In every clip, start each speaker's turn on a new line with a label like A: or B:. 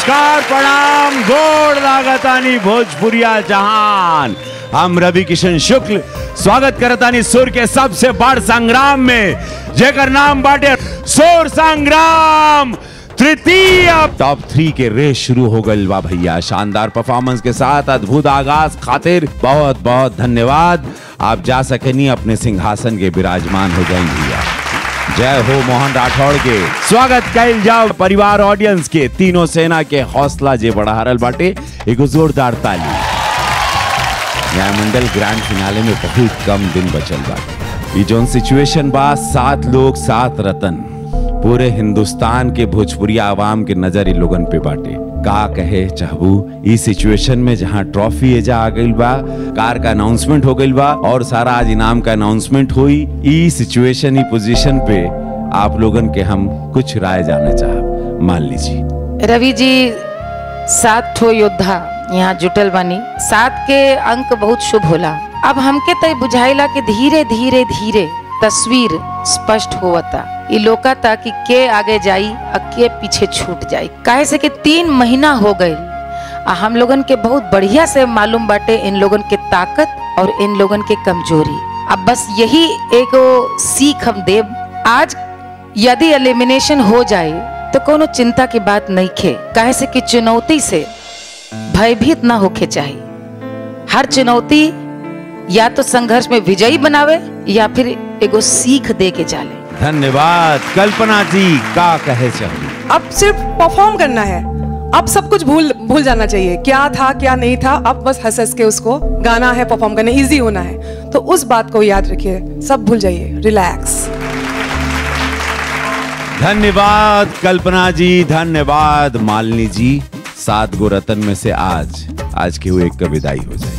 A: नमस्कार प्रणाम गोड़ लागतानी भोजपुरिया जहान। हम रवि किशन शुक्ल स्वागत करतानी सुर के सबसे बड़ संग्राम में, जेकर नाम बाटे सुर संग्राम तृतीय। टॉप 3 के रेस शुरू हो गई बा भैया। शानदार परफॉर्मेंस के साथ अद्भुत आगाज खातिर बहुत बहुत धन्यवाद। आप जा सकेनी अपने सिंहासन के विराजमान हो जाएं भैया। जय हो मोहन राठौड़ के। स्वागत कैल जाओ परिवार ऑडियंस के। तीनों सेना के हौसला जे बढ़ा रहल बाटे, एगो जोरदार ताली। न्यायमंडल ग्रैंड फिनाले में बहुत कम दिन बचल बाटे। ये जोन सिचुएशन बा, 7 लोग 7 रतन, पूरे हिंदुस्तान के भोजपुरिया आवाम के नजर इन लोगन पे बाटे। का कहे चाहबू इस सिचुएशन में जहां ट्रॉफी एजा आ गई बा, कार का अनाउंसमेंट हो गई बा और सारा आज इनाम का अनाउंसमेंट हुई। इस सिचुएशन, इस पोजीशन पे आप लोगन के हम कुछ राय जानना चाहब। मान लीजिए
B: रवि जी, 7 ठो योद्धा यहाँ जुटल बानी। 7 के अंक बहुत शुभ होला। अब हमके तय बुझाइला कि धीरे धीरे धीरे तस्वीर स्पष्ट होता। ये लोकाता कि के आगे जाई और के पीछे छूट जाई। काहे से कि 3 महीना हो गए, हम लोगन के बहुत बढ़िया से मालूम बाटे इन लोगन के ताकत और इन लोगन के कमजोरी। अब बस यही एक सीख हम देव। आज यदि एलिमिनेशन हो जाए तो कोनो चिंता की बात नहीं खे। काहे से कि चुनौती से भयभीत ना होके चाहिए। हर चुनौती या तो संघर्ष में विजयी बनावे या फिर एगो सीख दे के चले।
A: धन्यवाद कल्पना जी। का कहे चाहिए?
C: अब सिर्फ परफॉर्म करना है। अब सब कुछ भूल जाना चाहिए, क्या था क्या नहीं था। अब बस हंस हंस के उसको गाना है, परफॉर्म करना इजी होना है। तो उस बात को याद रखिए, सब भूल जाइए, रिलैक्स।
A: धन्यवाद कल्पना जी, धन्यवाद मालिनी जी। 7 गो रतन में से आज की हुई एक का विदाई हो जाए।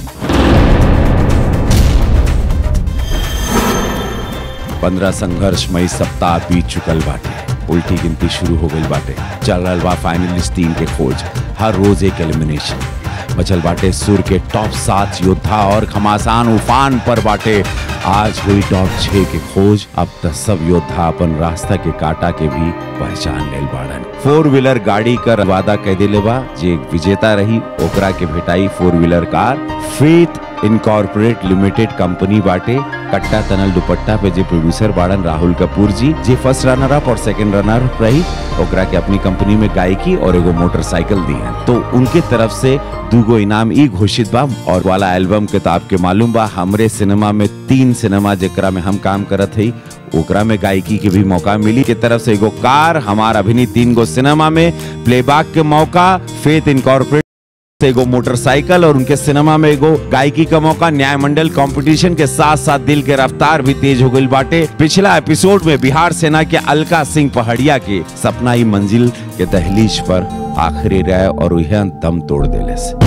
A: 15 संघर्षमयी सप्ताह बीत चुकल बाटे। उल्टी गिनती शुरू हो गई बाटे। चल रहा बा फाइनलिस्ट टीम के खोज। हर रोज एक एलिमिनेशन बचल बाटे। सुर के टॉप 7 योद्धा और घमासान उफान पर बाटे। आज हुई टॉप 6 के खोज। अब तक सब योद्धा अपन रास्ता के काटा के भी पहचान लेल बाड़न। 4 व्हीलर गाड़ी का वादा कह दिले बा। जे विजेता रही ओकरा के भेटाई 4 व्हीलर कार। फेथ इनकॉर्पोरेट लिमिटेड कंपनी बाटे। कट्टा तनल दुपट्टा पे जे प्रोड्यूसर बाड़न राहुल कपूर जी, जे फर्स्ट रनर अप और सेकंड रनर अप रही, ओकरा के अपनी कंपनी में गायकी और एगो मोटरसाइकिल दी है। तो उनके तरफ से 2 गो इनाम ई घोषित बा। और वाला एल्बम किताब के मालूम बा, हमरे सिनेमा में 3 सिनेमा जेकरा में हम काम करत हई, ओकरा में गायकी के भी मौका मिली। के तरफ से एगो कार, हमारा अभिनीत 3 गो सिनेमा में प्लेबैक के मौका, फेथ इनकॉर्पोरेट एगो मोटरसाइकिल और उनके सिनेमा में एगो गायकी का मौका। न्यायमंडल कंपटीशन के साथ साथ दिल के रफ्तार भी तेज हो गई बाटे। पिछला एपिसोड में बिहार सेना के अलका सिंह पहाड़िया के सपना ही मंजिल के दहलीज पर आखिरी रहे और वह दम तोड़ देले से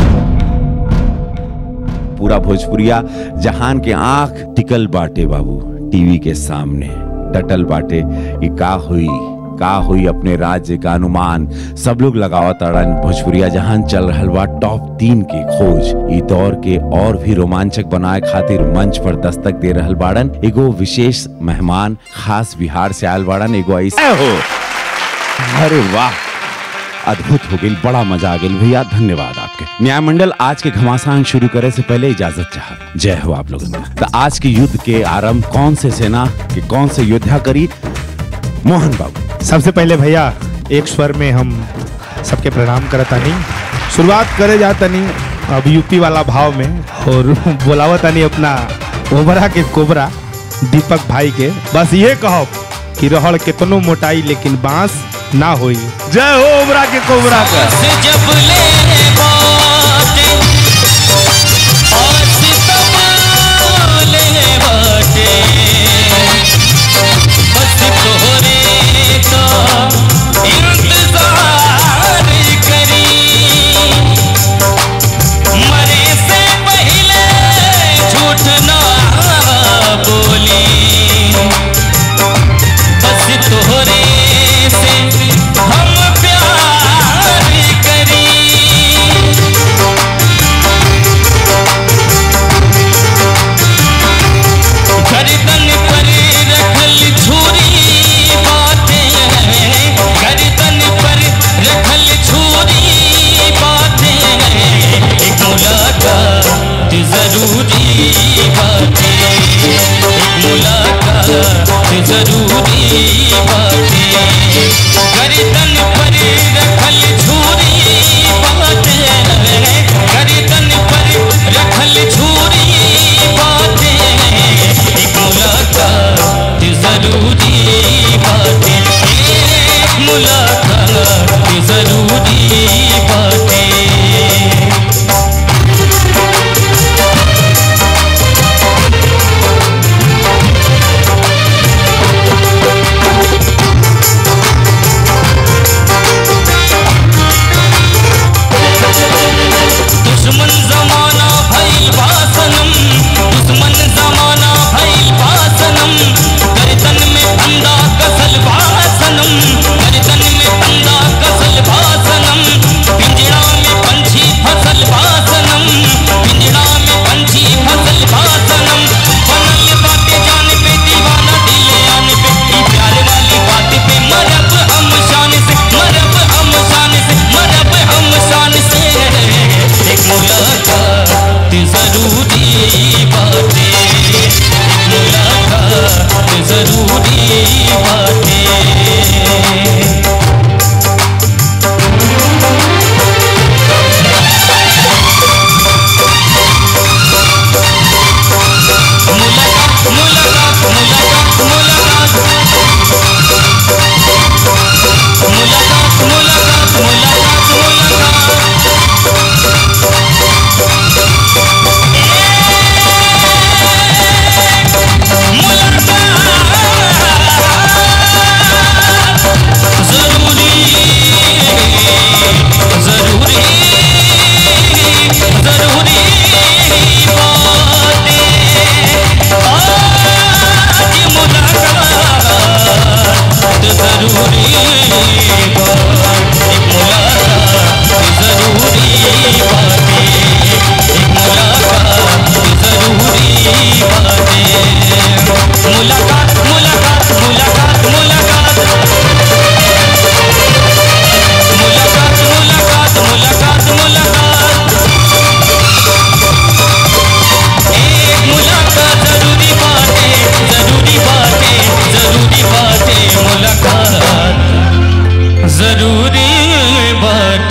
A: पूरा भोजपुरिया जहान के आंख टिकल बाटे बाबू। टीवी के सामने डटल बाटे। ये का हुई अपने राज्य का अनुमान सब लोग लगावत अड़न। भोजपुरिया जहान चल रहल बा टॉप 3 के खोज। ई दौर के और भी रोमांचक बनाए खातिर मंच पर दस्तक दे रहल बाड़न एगो विशेष मेहमान, खास बिहार से आयल बाड़न। एगो ऐसा हो, अरे वाह, अद्भुत हो गई, बड़ा मजा आ गई भैया। धन्यवाद आपके। न्यायमंडल आज के घमासान शुरू करे से पहले इजाजत चाह। जय हो आप लोगों। तो आज के युद्ध के आरंभ कौन से सेना के कौन से योद्धा करी? मोहन बाबू।
D: सबसे पहले भैया एक स्वर में हम सबके प्रणाम करतानी। शुरुआत करे जातनी अब यूपी वाला भाव में और बोलावतानी अपना ओबरा के कोबरा दीपक भाई के। बस ये कहो कि रहड़ कितनो मोटाई लेकिन बांस ना होई।
A: जय हो ओबरा के कोबरा का।
E: हम प्यार करी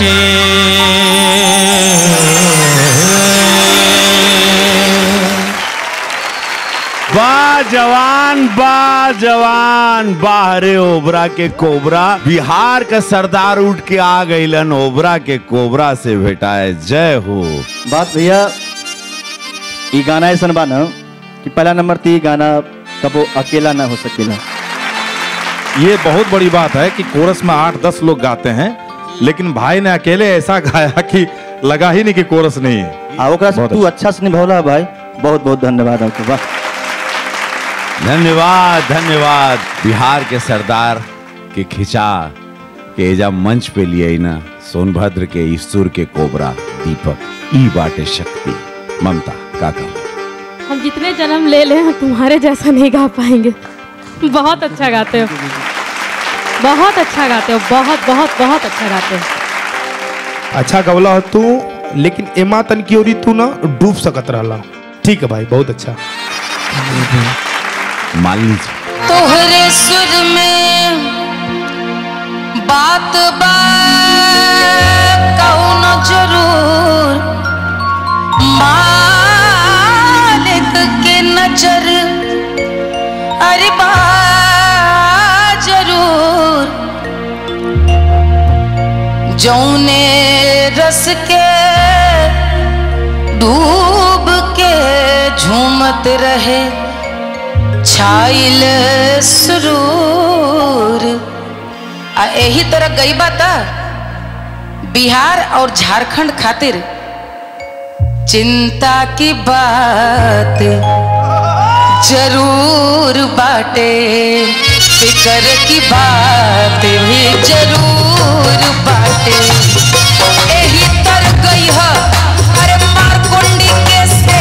A: जवान बाहरे ओबरा के कोबरा, बिहार का सरदार उठ के आ गईलन ओबरा के कोबरा से भेटाए। जय हो।
E: बात भैया ये गाना ऐसा बा न कि पहला नंबर ती गाना कबो अकेला ना हो सकेला।
D: ये बहुत बड़ी बात है कि कोरस में 8-10 लोग गाते हैं, लेकिन भाई ने अकेले ऐसा गाया कि लगा ही नहीं कि कोरस नहीं है।
E: तू अच्छा से निभावला भाई, बहुत बहुत धन्यवाद आपको। वाह
A: धन्यवाद धन्यवाद। बिहार के सरदार के खिंचा के जब मंच पे लिए ना सोनभद्र के ईश्वर के कोबरा दीपक ई बाटे शक्ति। ममता का कहूं?
F: हम जितने जन्म ले लें तुम्हारे जैसा नहीं गा पाएंगे। बहुत अच्छा गाते हो, बहुत अच्छा गाते हो, बहुत बहुत बहुत अच्छा गाते हो।
D: अच्छा गवला हो तू, लेकिन एमा तन की ओरी तू ना डूब सकत रहला। ठीक है भाई, बहुत अच्छा।
A: मालिनी
B: तोहरे सुर में बात कौन जरूर, मालिक के नजर अरे बा जरूर, जौने रस के डूब के झूमत रहे छाइल सुरूर। यही तरह गई बात बिहार और झारखंड खातिर चिंता की बात जरूर बाटे, फिकर की बात भी जरूर बाटे। यही तरह गई है अरे मारकुंडी के से,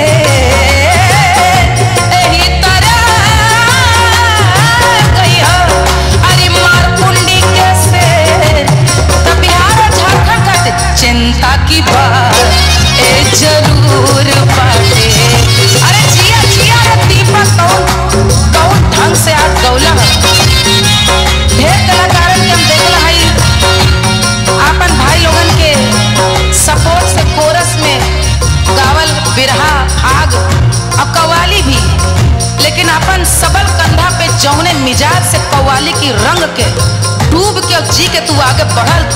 B: चिंता की बात जरूर बाटे। अरे जिया जिया रे दीपक, कौन ढंग से आज गौला ढेर कलाकारन के हम देखला हई अपन भाई लोगन के सपोर्ट से कोरस में गावल बिरहा आग और कव्वाली भी, लेकिन अपन सबल कंधा पे जौने मिजाज से कव्वाली की रंग के डूब के और जी के तू आगे बढ़ल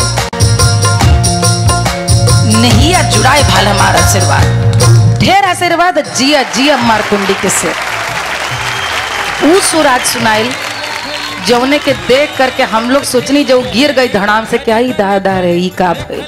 B: नहीं या जुड़ाए भाल हमारा आशीर्वाद, ढेर आशीर्वाद। जिया जिया मारकुंडी के से ऊ सुराज सुनाइल जौने के देख करके हम लोग सोचनी जो गिर गई धड़ाम से, क्या ही दादा रे ही का भइल।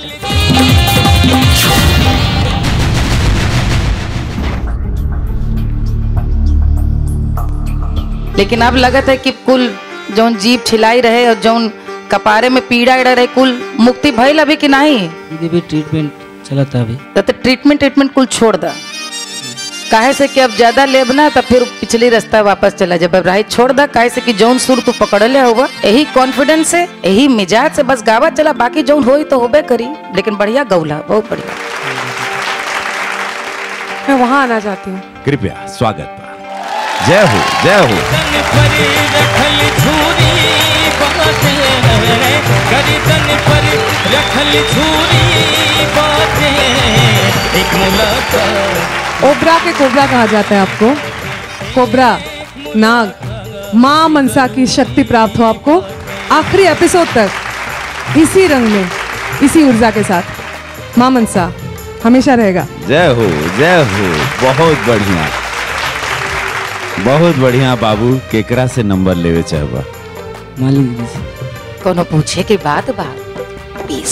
B: लेकिन अब लगत है कि कुल जौन जीभ छिलाई रहे और जौन कपारे में पीड़ा रहे कुल मुक्ति भइल अभी कि नहीं?
G: दीदी भी ट्रीटमेंट चलता अभी।
B: तो ट्रीटमेंट कुल छोड़ दा, काहे से कि अब ज्यादा लेब ना तो फिर पिछली रास्ता वापस चला जब राही छोड़ दा। काहे से कि जौन सुर तू पकड़ले होगा यही कॉन्फिडेंस से यही मिजाज से बस गावा चला, बाकी जौन होई तो होबे करी। लेकिन बढ़िया गौला, बहुत बढ़िया।
C: मैं वहां आना चाहती हूँ।
A: कृपया स्वागत। जय हो जय हो।
C: ओबरा के कोबरा कहा जाता है आपको। कोबरा नाग माँ मनसा की शक्ति प्राप्त हो आपको आखिरी एपिसोड तक इसी रंग में इसी ऊर्जा के साथ। माँ मनसा हमेशा रहेगा।
A: जय हो जय हो। बहुत बढ़िया बहुत बढ़िया। बाबू केकरा से नंबर लेवे चाहबा?
G: मालिक दीदी से।
B: कोनो पूछे के बात बा? पीस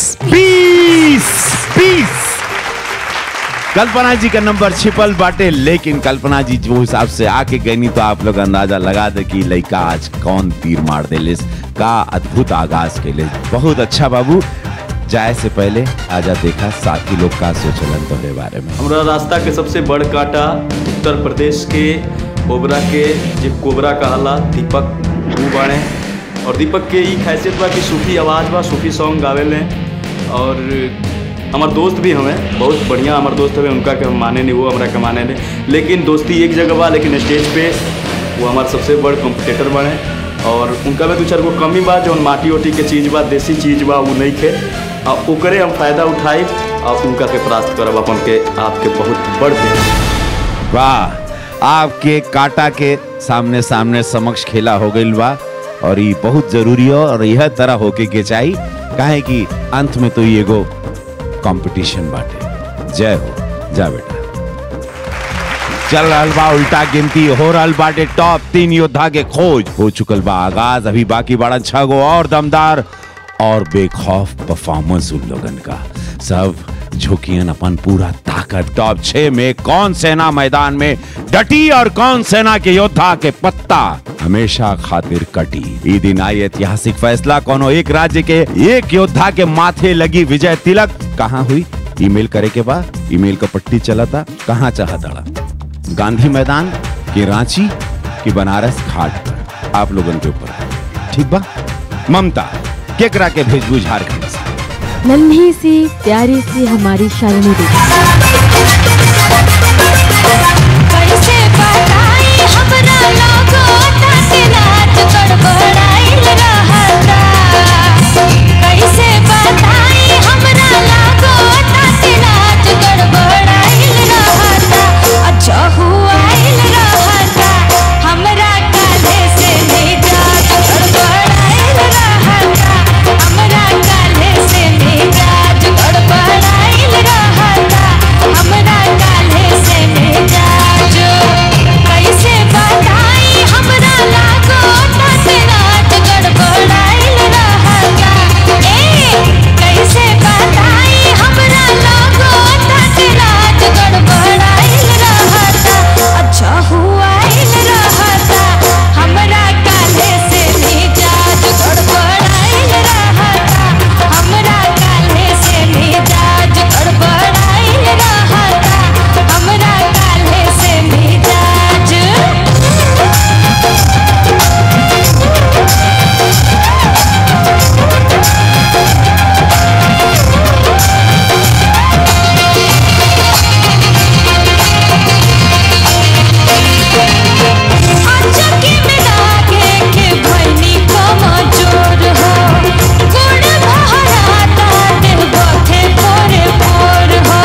A: कल्पना जी का नंबर छिपल बाटे, लेकिन कल्पना जी जो हिसाब से आके गई तो आप लोग अंदाजा लगा दे कि लड़का आज कौन तीर मार दे। का अद्भुत आगाज के लिए बहुत अच्छा। बाबू जाए से पहले आजा देखा साथी लोग का सोचलन तोहरे बारे में।
H: हमारा रास्ता के सबसे बड़ काटा उत्तर प्रदेश के ओबरा के जो कोबरा कहला दीपक वो बाड़े। और दीपक के ये खासियत बा कि सूफी आवाज़ बा, सूफी सॉन्ग गावेले। और हमार दोस्त भी हमें बहुत बढ़िया हमार दोस्त हमें, उनका के हम माने नहीं, वो हमारा के माने नहीं। लेकिन दोस्ती एक जगह बा, लेकिन स्टेज पे वो हमारे सबसे बड़ कॉम्पिटिटर बने। और उनका में दो चार गो कमी बा, जो माटी ओटी के चीज़ बा, देसी चीज़ बा, वो नहीं खे। और ओकरे हम फायदा उठाई और उनका के प्राप्त करब अपन के आपके बहुत बड़ दे।
A: वाह, आपके काटा के सामने सामने समक्ष खेला हो गई बा और ये बहुत जरूरी हो और यह तरह होके के चाहिए काहे कि अंत में तो ये एगो कंपटीशन बाटे। जय हो, जा बेटा। चल रहल बा उल्टा गिनती हो रहल बाटे। टॉप 3 योद्धा के खोज हो चुकल बा आगाज। अभी बाकी बड़ा 6 गो और दमदार और बेखौफ परफॉर्मेंस उन लोगन का। सब झुकियन अपन पूरा ताकत। टॉप 6 में कौन सेना मैदान में डटी और कौन सेना के योद्धा के पत्ता हमेशा खातिर कटी। ई दिन आई ऐतिहासिक फैसला। कोनो एक राज्य के एक योद्धा के माथे लगी विजय तिलक कहाँ हुई? ईमेल करे के बाद ईमेल का पट्टी चला था। कहाँ चाहता गांधी मैदान के रांची की बनारस घाट पर आप लोगन के ऊपर। ठीक बा। ममता केकरा के भेजबू झारखंड से?
F: नन्ही सी प्यारी सी हमारी शालिनी दीदी।
I: कैसे बताई हमरा लोगो ताके रात गड़बड़ाइल रहता। कैसे बताई हमरा लोगो ताके रात गड़बड़ाइल रहता। अच्छा हुआइल रहता हमरा काले से मिजाज गड़बड़ाइल रहता। हमरा काले से मिजाज गड़बड़ाइल रहता। हमरा काले से मिजाज कैसे बताई हमरा लागो ताके रात गड़बड़ाइल रहता। कैसे बताई हमरा लागो ताके रात गड़बड़ाइल रहता। अच्छा हुआइल रहता हमरा काले से मिजाज गड़बड़ाइल रहता। हमरा काले से मिजाज गड़बड़ाइल रहता। हमरा काले से मिजाज। अचके में लागे के भैनी कमजोर हो। गुड़ बहराता देह बथे पोरे पोर हो।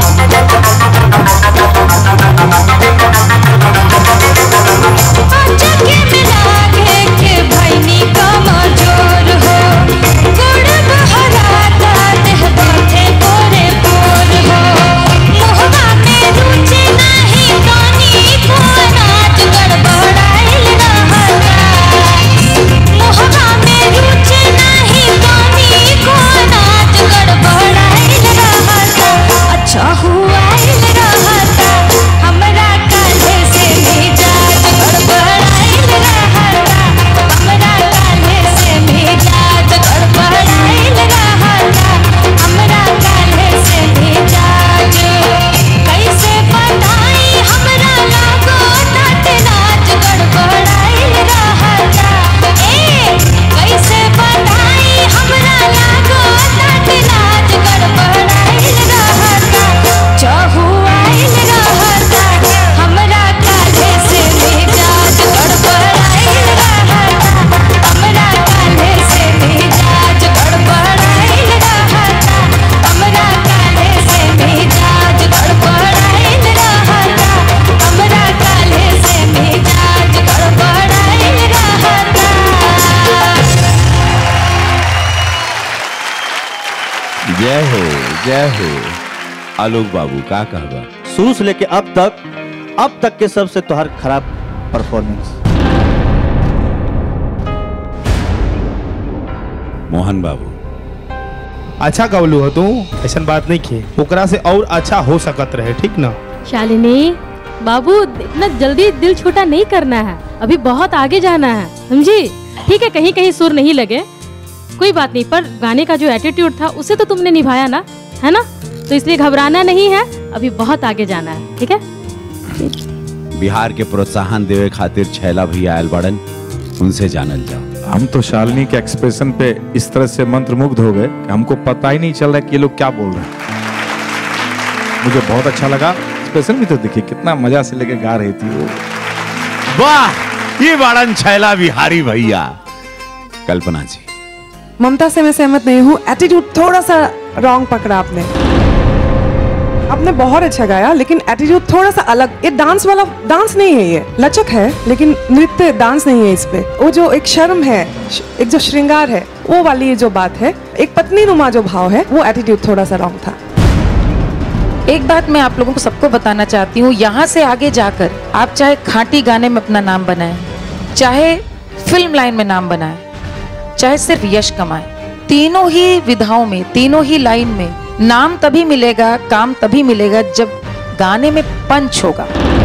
I: अचके में लागे के भैनी कमजोर हो। गुड़ बहराता देह बथे पोरे पोर हो। मुहवा में रुचि नहीं कानी को नाच गड़बड़ाइल रहता। मुहवा में रुचि नहीं कानी को नाच गड़बड़ाइल रहता। अच्छा हुआइल रहता हमरा काले से मिजाज गड़बड़ाइल रहता। हमरा काले से मिजाज गड़बड़ाइल रहता। हमरा काले से मिजाज कैसे बताई हमरा लागो ताके नाच गड़बड़ाइल रहता। कैसे बताई हमरा लागो ताके नाच गड़बड़ाइल रहता। चहुआइल रहता हमरा काले से मिजाज गड़बड़ाइल रहता। हमरा काले से मिजाज गड़बड़ाइल रहता। हमरा काले से मिजाज गड़बड़ाइल रहता। हमरा काले से मिजाज गड़बड़ाइल रहता।
A: जय हो, जय हो। आलोक बाबू का कहबा?
E: शुरू से लेके अब तक के सबसे तोहर खराब परफॉर्मेंस।
A: मोहन बाबू
D: अच्छा गवलू हो तू, ऐसा बात नहीं किए। ओकरा से और अच्छा हो सकत रहे। ठीक ना
F: शालिनी बाबू, इतना जल्दी दिल छोटा नहीं करना है। अभी बहुत आगे जाना है, समझी? ठीक है, कहीं कहीं सुर नहीं लगे, कोई बात नहीं, पर गाने का जो एटीट्यूड था उसे तो तुमने निभाया ना, है ना? तो इसलिए घबराना नहीं है, अभी बहुत आगे जाना है। ठीक है?
A: बिहार के प्रोत्साहन देवे खातिर छैला भैया आयल बड़न, उनसे जानल जाओ।
J: हम तो शालिनी के एक्सप्रेशन पे इस तरह से मंत्रमुग्ध हो गए कि हमको पता ही नहीं चल रहा कि ये लोग क्या बोल रहे हैं। मुझे बहुत अच्छा लगा। एक्सप्रेशन भी तो देखिए कितना मजा से लेके गा रही थी वो।
A: वाह, ये बड़न छैला बिहारी भैया। कल्पना जी
C: ममता से मैं सहमत नहीं हूँ, एटीट्यूड थोड़ा सा रॉन्ग पकड़ा आपने। आपने बहुत अच्छा गाया लेकिन एटीट्यूड थोड़ा सा अलग। ये डांस वाला डांस नहीं है, ये लचक है लेकिन नृत्य डांस नहीं है। इस पे वो जो एक शर्म है, एक जो श्रृंगार है, वो वाली जो बात है, एक पत्नी नुमा जो भाव है, वो एटीट्यूड थोड़ा सा रॉन्ग था।
B: एक बात मैं आप लोगों को सबको बताना चाहती हूँ, यहाँ से आगे जाकर आप चाहे खाटी गाने में अपना नाम बनाएं, चाहे फिल्म लाइन में नाम बनाएं, चाहे सिर्फ यश कमाएं, तीनों ही विधाओं में, तीनों ही लाइन में नाम तभी मिलेगा, काम तभी मिलेगा जब गाने में पंच होगा।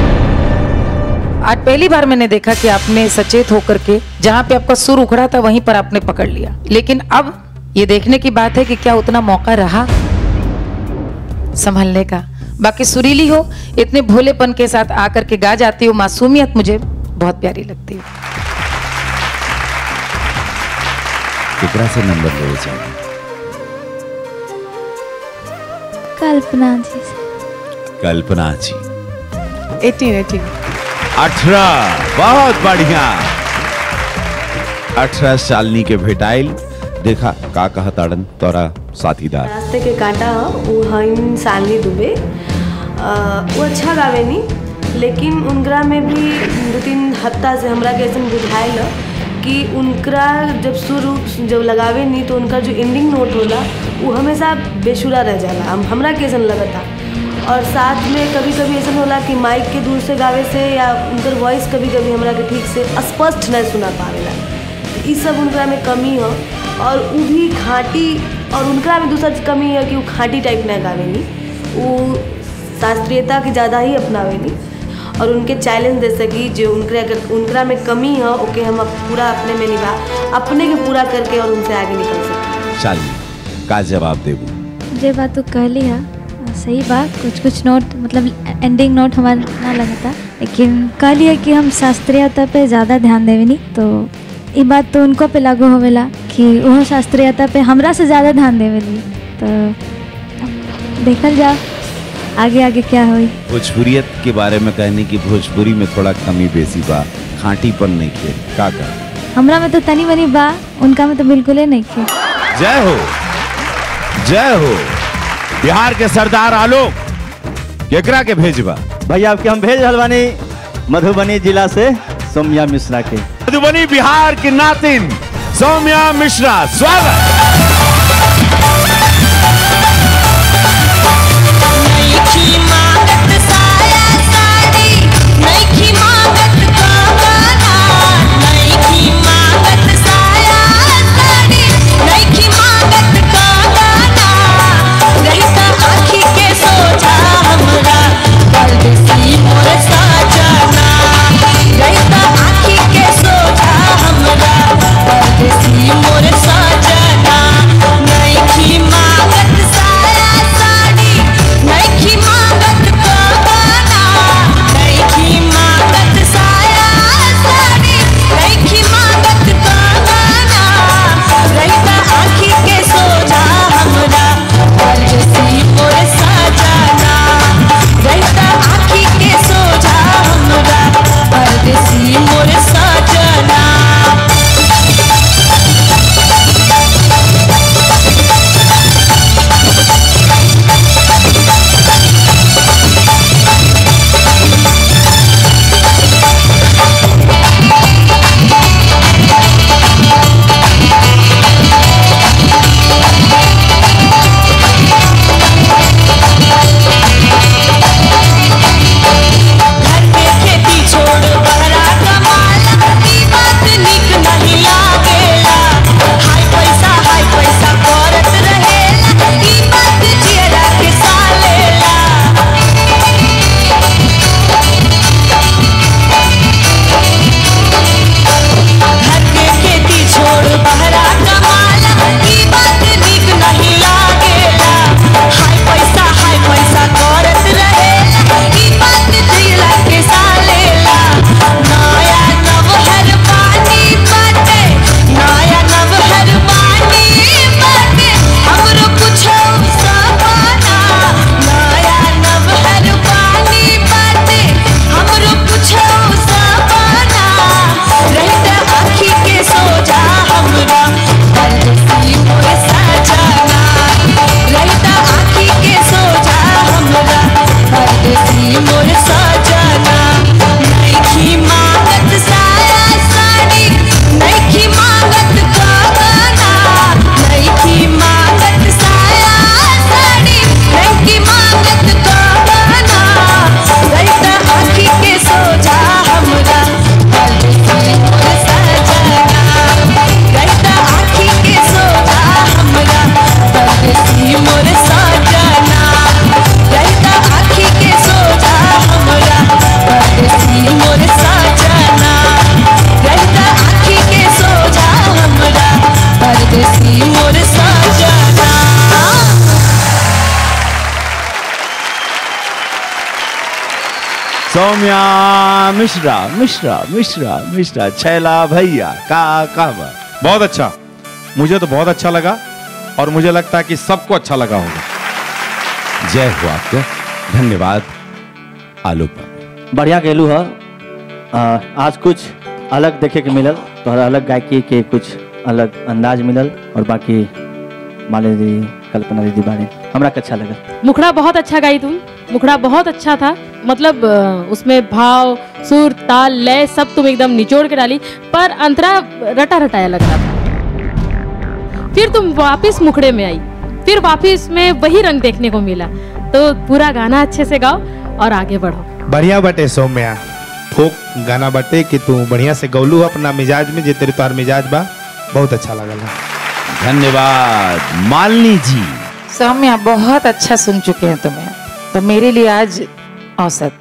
B: आज पहली बार मैंने देखा कि आपने सचेत होकर के जहां पे आपका सुर उखड़ा था वहीं पर आपने पकड़ लिया। लेकिन अब ये देखने की बात है कि क्या उतना मौका रहा संभलने का। बाकी सुरीली हो, इतने भोलेपन के साथ आकर के गा जाती हो, मासूमियत मुझे बहुत प्यारी लगती है।
A: केकरा से नंबर लेवे चाहिए?
K: कल्पना जी से।
A: कल्पना जी
C: 18
A: 18 बहुत बढ़िया। 18 सालनी के भेटाइल देखा का कहा ताड़न तोरा साथीदार
L: रास्ते के कांटा वो हइन सालनी दुबे वो अच्छा गावेनी, लेकिन उनकरा में भी 2-3 हफ्ता से हमरा के ऐसा बुझाइल कि उनकरा जब सुर जब लगावे नहीं तो उनका जो एंडिंग नोट होला वो हमेशा बेसुरा रह जाला। हमरा कैसन लगता। और साथ में कभी कभी ऐसा होला कि माइक के दूर से गावे से या उनकर वॉइस कभी कभी हमरा के ठीक से स्पष्ट नहीं सुना पावेला। ये सब उनकरा में कमी हो। और वो भी खाटी, और उनकरा में दूसरा कमी है कि वो खाटी टाइप नहीं गावेनी, वो शास्त्रीयता की ज़्यादा ही अपनावेनी। और उनके चैलेंज दे सकी जो उनकरा में कमी है ओके हम पूरा अपने में निभा अपने के पूरा करके और उनसे आगे निकल सकें।
A: चलिए का जवाब देबू?
K: जे बात तो कहली है सही बात, कुछ नोट मतलब एंडिंग नोट हमारा ना लगा था, लेकिन कहली है कि हम शास्त्रीयता पे ज़्यादा ध्यान देवे नहीं, तो ये बात तो उनको पे लागू होवेला कि वो शास्त्रीयता पे हमरा से ज़्यादा ध्यान देवेली। तो देखल जा आगे आगे क्या हुई।
A: भोजपुरियत के बारे में कहने की भोजपुरी में थोड़ा कमी बेसी बा, खाटीपन नहीं खे का
K: हमरा में तो तनी मनी बा, उनका में तो बिल्कुल ही नहीं खे।
A: जय हो, जय हो। बिहार के सरदार आलोक केकरा के भेजबा?
E: भैया आपके हम भेज हलवानी मधुबनी जिला से सौम्या मिश्रा के।
A: मधुबनी बिहार की नातिन सौम्या मिश्रा, स्वागत।
I: मोर साजना परदेसी मोर साजना।
A: सौम्या मिश्रा मिश्रा मिश्रा मिश्रा छैला भैया का
J: बहुत अच्छा, मुझे तो बहुत अच्छा लगा और मुझे लगता है कि सबको अच्छा लगा होगा।
A: जय हो आपका, धन्यवाद। आलोक
E: बढ़िया गेलू है। आज कुछ अलग देखे के मिलल, तो अलग गायकी के कुछ अलग अंदाज मिलल, और बाकी माले दीदी कल्पना दीदी बारे हमरा के अच्छा लगा।
F: मुखड़ा बहुत अच्छा गाई तुम, मुखड़ा बहुत अच्छा था। मतलब उसमें भाव, सुर, ताल, लय सब तुम एकदम निचोड़ के डाली, पर अंतरा रटा रटाया लग रहा था। फिर तुम वापस मुखड़े में आई, फिर वापस में वही रंग देखने को मिला। तो पूरा गाना अच्छे से गाओ और आगे बढ़ो।
D: बढ़िया बटे सौम्या, फोक गाना बटे कि तू बढ़िया से गौलू अपना मिजाज में, जे तेरे तोहार मिजाज बा, बहुत अच्छा लगल।
A: धन्यवाद। मालिनी जी।
B: सौम्या बहुत अच्छा सुन चुके हैं तुम्हें, तो मेरे लिए आज औसत।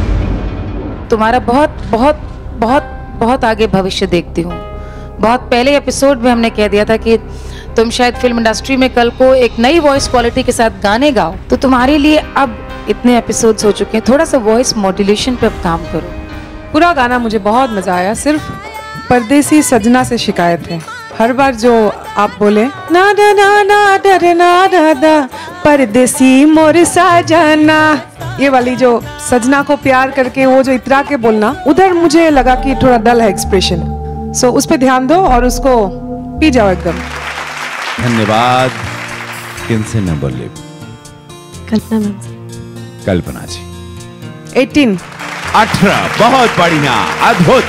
B: तुम्हारा बहुत बहुत बहुत बहुत आगे भविष्य देखती हूँ। बहुत पहले एपिसोड में हमने कह दिया था कि तुम शायद फिल्म इंडस्ट्री में कल को एक नई वॉइस क्वालिटी के साथ गाने गाओ, तो तुम्हारे लिए अब इतने एपिसोड्स हो चुके हैं, थोड़ा सा वॉइस मॉड्यूलेशन पे अब काम करो।
C: पूरा गाना मुझे बहुत मजा आया। सिर्फ परदेसी सजना से शिकायत है। हर बार जो आप बोले ना ना ना ना डर ना दादा परदेसी मोर साजना, ये वाली जो सजना को प्यार करके वो जो इतरा के बोलना, उधर मुझे लगा कि थोड़ा डल है एक्सप्रेशन। सो उस पर ध्यान दो और उसको पी जाओ एकदम।
A: धन्यवाद। किनसे नंबर ले?
F: कल्पना मैम।
A: कल्पना जी।
C: 18।
A: बहुत बढ़िया, अद्भुत।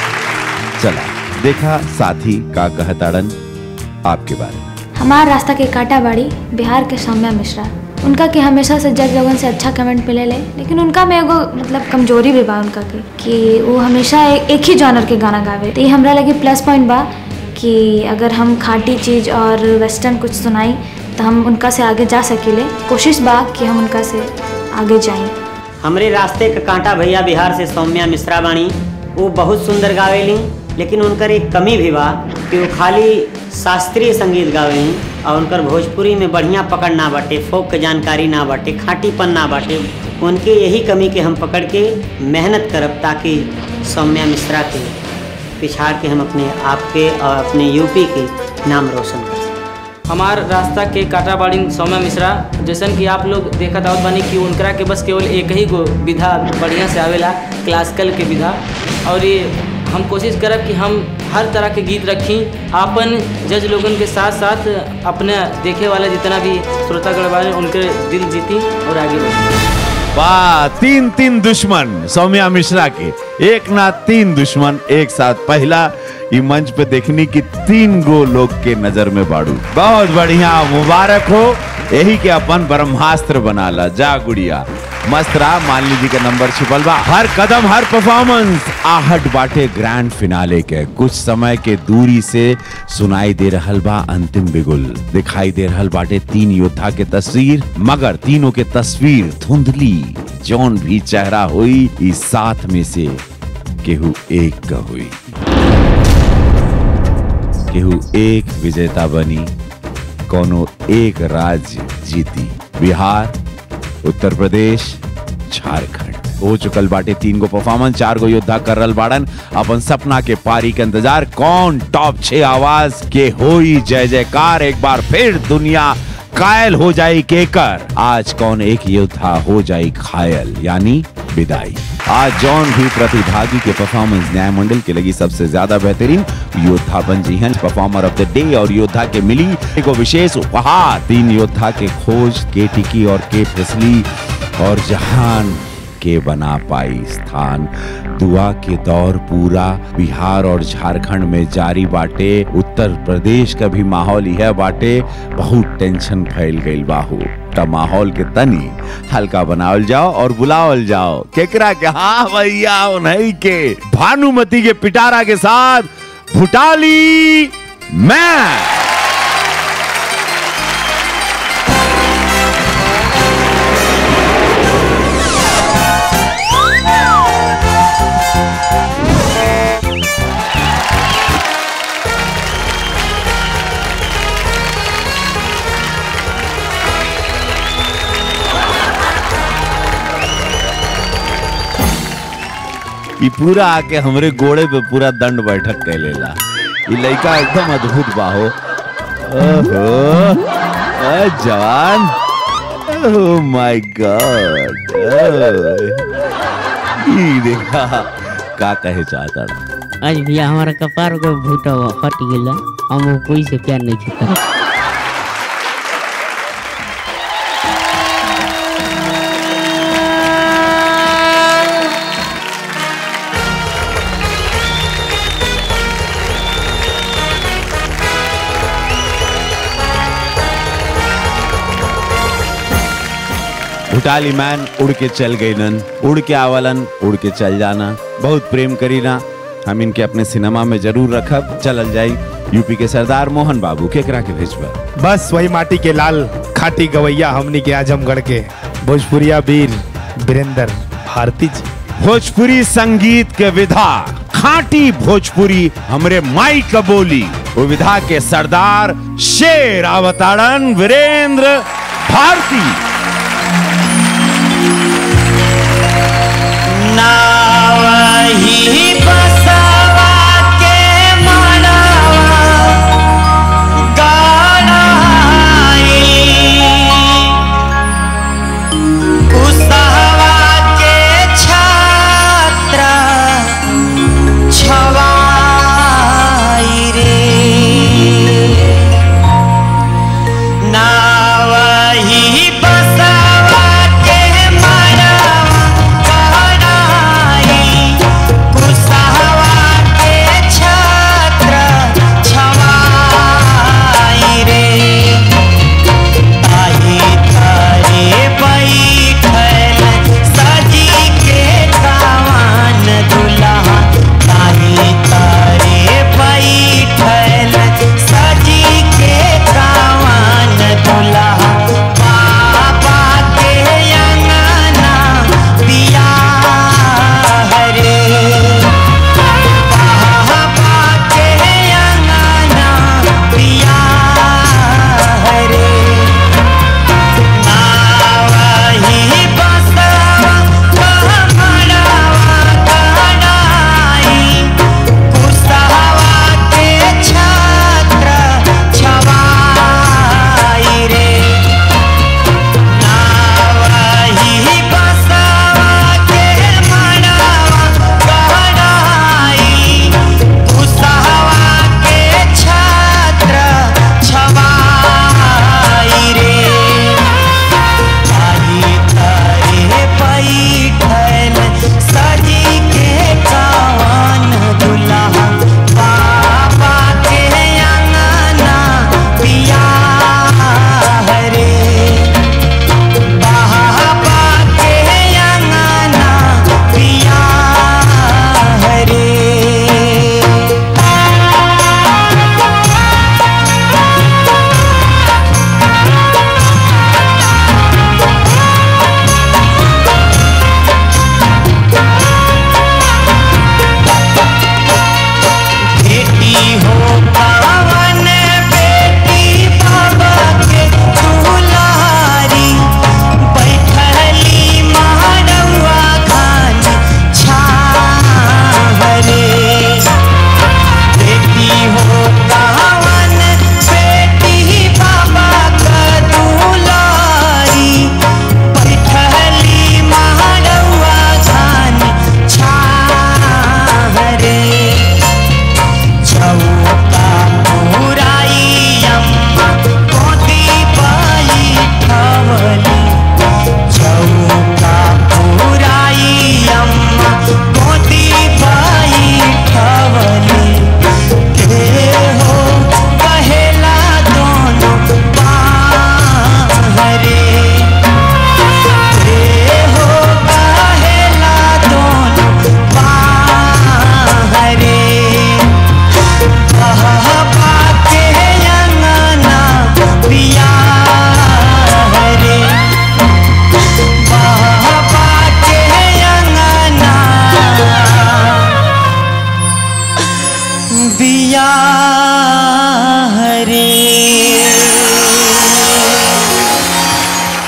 A: चला देखा साथी का कहताड़न आपके बारे में।
K: हमारा रास्ता के काटा बाड़ी बिहार के सौम्या मिश्रा, उनका के हमेशा से जज लोगन से अच्छा कमेंट मिले ले, लेकिन उनका में एगो मतलब कमजोरी भी बा उनका के कि वो हमेशा एक ही जॉनर के गाना गावे। तो ये हमरा लगी प्लस पॉइंट बा कि अगर हम खाटी चीज़ और वेस्टर्न कुछ सुनाई तो हम उनका से आगे जा सकीले। कोशिश बा कि हम उनका से आगे जाएं।
M: हमरे रास्ते का कांटा भैया बिहार से सौम्या मिश्रा बाणी, वो बहुत सुंदर गावेली, लेकिन उनकर एक कमी भी बा कि वो खाली शास्त्रीय संगीत गावे और उनकर भोजपुरी में बढ़िया पकड़ ना बाटे, फोक के जानकारी ना बाटे, खाटीपन ना बाटे। उनके यही कमी के हम पकड़ के मेहनत करब ताकि सौम्या मिश्रा के पिछाड़ के हम अपने आप के और अपने यूपी के नाम रोशन कर सकें।
G: हमार रास्ता के काटा बाड़ी सौम्या मिश्रा, जैसन कि आप लोग देखा दावत बानी कि उनकरा के बस केवल एक ही गो विधा बढ़िया से आवेला, क्लासिकल के विधा। और ये हम कोशिश करब कि हम हर तरह के गीत रखी, आपन जज लोगन के साथ साथ अपने देखे वाला जितना भी श्रोतागण वाले उनके दिल जीती और आगे बढ़ी।
A: वाह, 3 दुश्मन सौम्या मिश्रा के, एक ना 3 दुश्मन एक साथ। पहला ये मंच पे देखने की 3 गो लोग के नजर में बाड़ू। बहुत बढ़िया, मुबारक हो। यही के अपन ब्रह्मास्त्र बनाला। जा गुड़िया, मस्त रहा। मालिनी जी का नंबर छिपल बा। हर कदम हर परफॉर्मेंस आहट बाटे ग्रैंड फिनाले के। कुछ समय के दूरी से सुनाई दे रहल बा अंतिम बिगुल। दिखाई दे रहल बाटे 3 योद्धा के तस्वीर, मगर तीनों के तस्वीर धुंधली। जौन भी चेहरा हुई इस 7 में से केहू एक का हुई, केहू एक विजेता बनी, कोनो एक राज्य जीती। बिहार, उत्तर प्रदेश, झारखंड हो चुकल बाटे 3 गो परफॉर्मेंस। 4 गो योद्धा कर रल बाड़न अपन सपना के पारी के इंतजार। कौन टॉप 6 आवाज के होई जय जयकार, एक बार फिर दुनिया कायल हो जाई केकर। आज कौन एक योद्धा हो जाई घायल, यानी विदाई। आज जौन भी प्रतिभागी के परफॉर्मेंस न्यायमंडल के लगी सबसे ज्यादा बेहतरीन योद्धा बन जी हैं परफॉर्मर ऑफ द डे, और योद्धा के मिली एक विशेष उपहार। 3 योद्धा के खोज के टिकी और के फिसली और जहान के बना पाई स्थान। दुआ के दौर पूरा बिहार और झारखंड में जारी बाटे। उत्तर प्रदेश का भी माहौल यह बाटे, बहुत टेंशन फैल गई बाहू। का माहौल के तनी हल्का बनावल जाओ और बुलावल जाओ केकरा के। हाँ भैया, उन्हीं के भानुमति के पिटारा के साथ भुटाली मैं। ये पूरा आके हमरे गोड़े पे पूरा दंड बैठक कर लेला। ये लड़का एकदम अद्भुत बाहो। ओहो जवान, ओह माय गॉड, ये देखा का कहे चाहता था।
N: आज भैया हमारा कपार को भूटा हट गया, हम कोई से प्यार नहीं करता।
A: भुटाली मैन उड़ के चल गई नन, उड़ के आवलन उड़ के चल जाना। बहुत प्रेम करीना, हम इनके अपने सिनेमा में जरूर रखब। चलल जाई यूपी के सरदार मोहन बाबू केकरा के भेजबा।
D: बस वही माटी के लाल खाटी गवैया हमनी के आजमगढ़ के भोजपुरिया वीर वीरेंद्र भारती जी।
A: भोजपुरी संगीत के विधा खाटी भोजपुरी हमरे माई का बोली, वो विधा के सरदार शेर अवतारण वीरेंद्र भारती।
I: वही बसवा के मनावा गानाई, कुसहवा के छात्र छवाई रे, ना वही बसवा के मनावा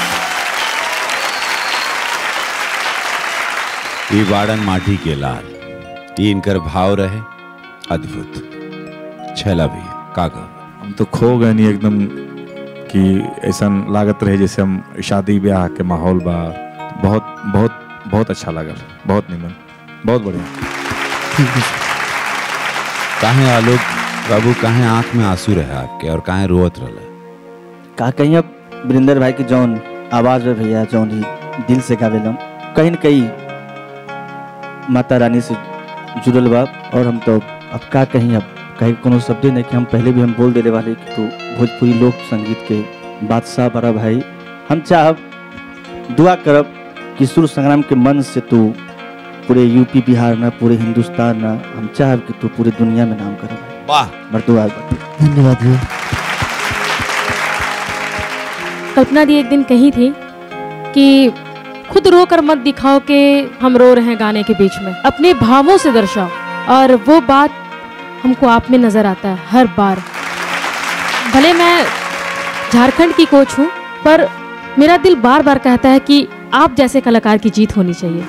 A: ई वाड़न माटी के लाल ये इनकर भाव रहे अद्भुत। छैला भैया काका
J: हम तो खो गए नहीं एकदम कि ऐसा लागत रहे जैसे हम शादी ब्याह के माहौल बा। बहुत बहुत बहुत अच्छा लगा, बहुत निमन, बहुत बढ़िया।
A: काहे आलोक बाबू, काहे आंख में आंसू रहे आपके और काहे रोवत रहे?
E: का कहीं अब वीरेंद्र भाई की जौन आवाज में भैया जौन ही दिल से गावेलम कहीं न कहीं माता रानी से जुड़ल बा। और हम तो अब का कहीं अब कहीं कोनो शब्द नहीं कि हम पहले भी हम बोल देने वाले कि तू भोजपुरी लोक संगीत के बादशाह बड़ा भाई। हम चाहब दुआ करब कि सुर संग्राम के मन से तू पूरे यूपी बिहार ना, पूरे हिंदुस्तान ना, हम चाहब कि तू पूरे दुनिया में नाम करब।
A: वाह,
E: दुआ।
N: धन्यवाद भैया।
F: कल्पना दी एक दिन कही थी कि खुद रो कर मत दिखाओ कि हम रो रहे हैं गाने के बीच में, अपने भावों से दर्शाओ। और वो बात हमको आप में नजर आता है हर बार। भले मैं झारखंड की कोच हूँ, पर मेरा दिल बार बार कहता है कि आप जैसे कलाकार की जीत होनी चाहिए।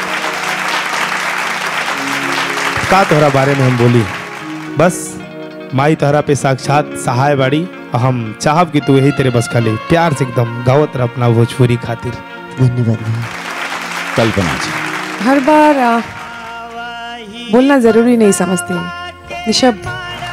D: का तोहरा बारे में हम बोली, बस माई तोहरा पे साक्षात सहाय बाड़ी। हम चाहब कि तू यही तेरे बस खाली प्यार से एकदम गावत रह अपना भोजपुरी खातिर।
N: धन्यवाद भैया।
A: कल्पना जी
C: हर बार बोलना जरूरी नहीं समझती निशब्द।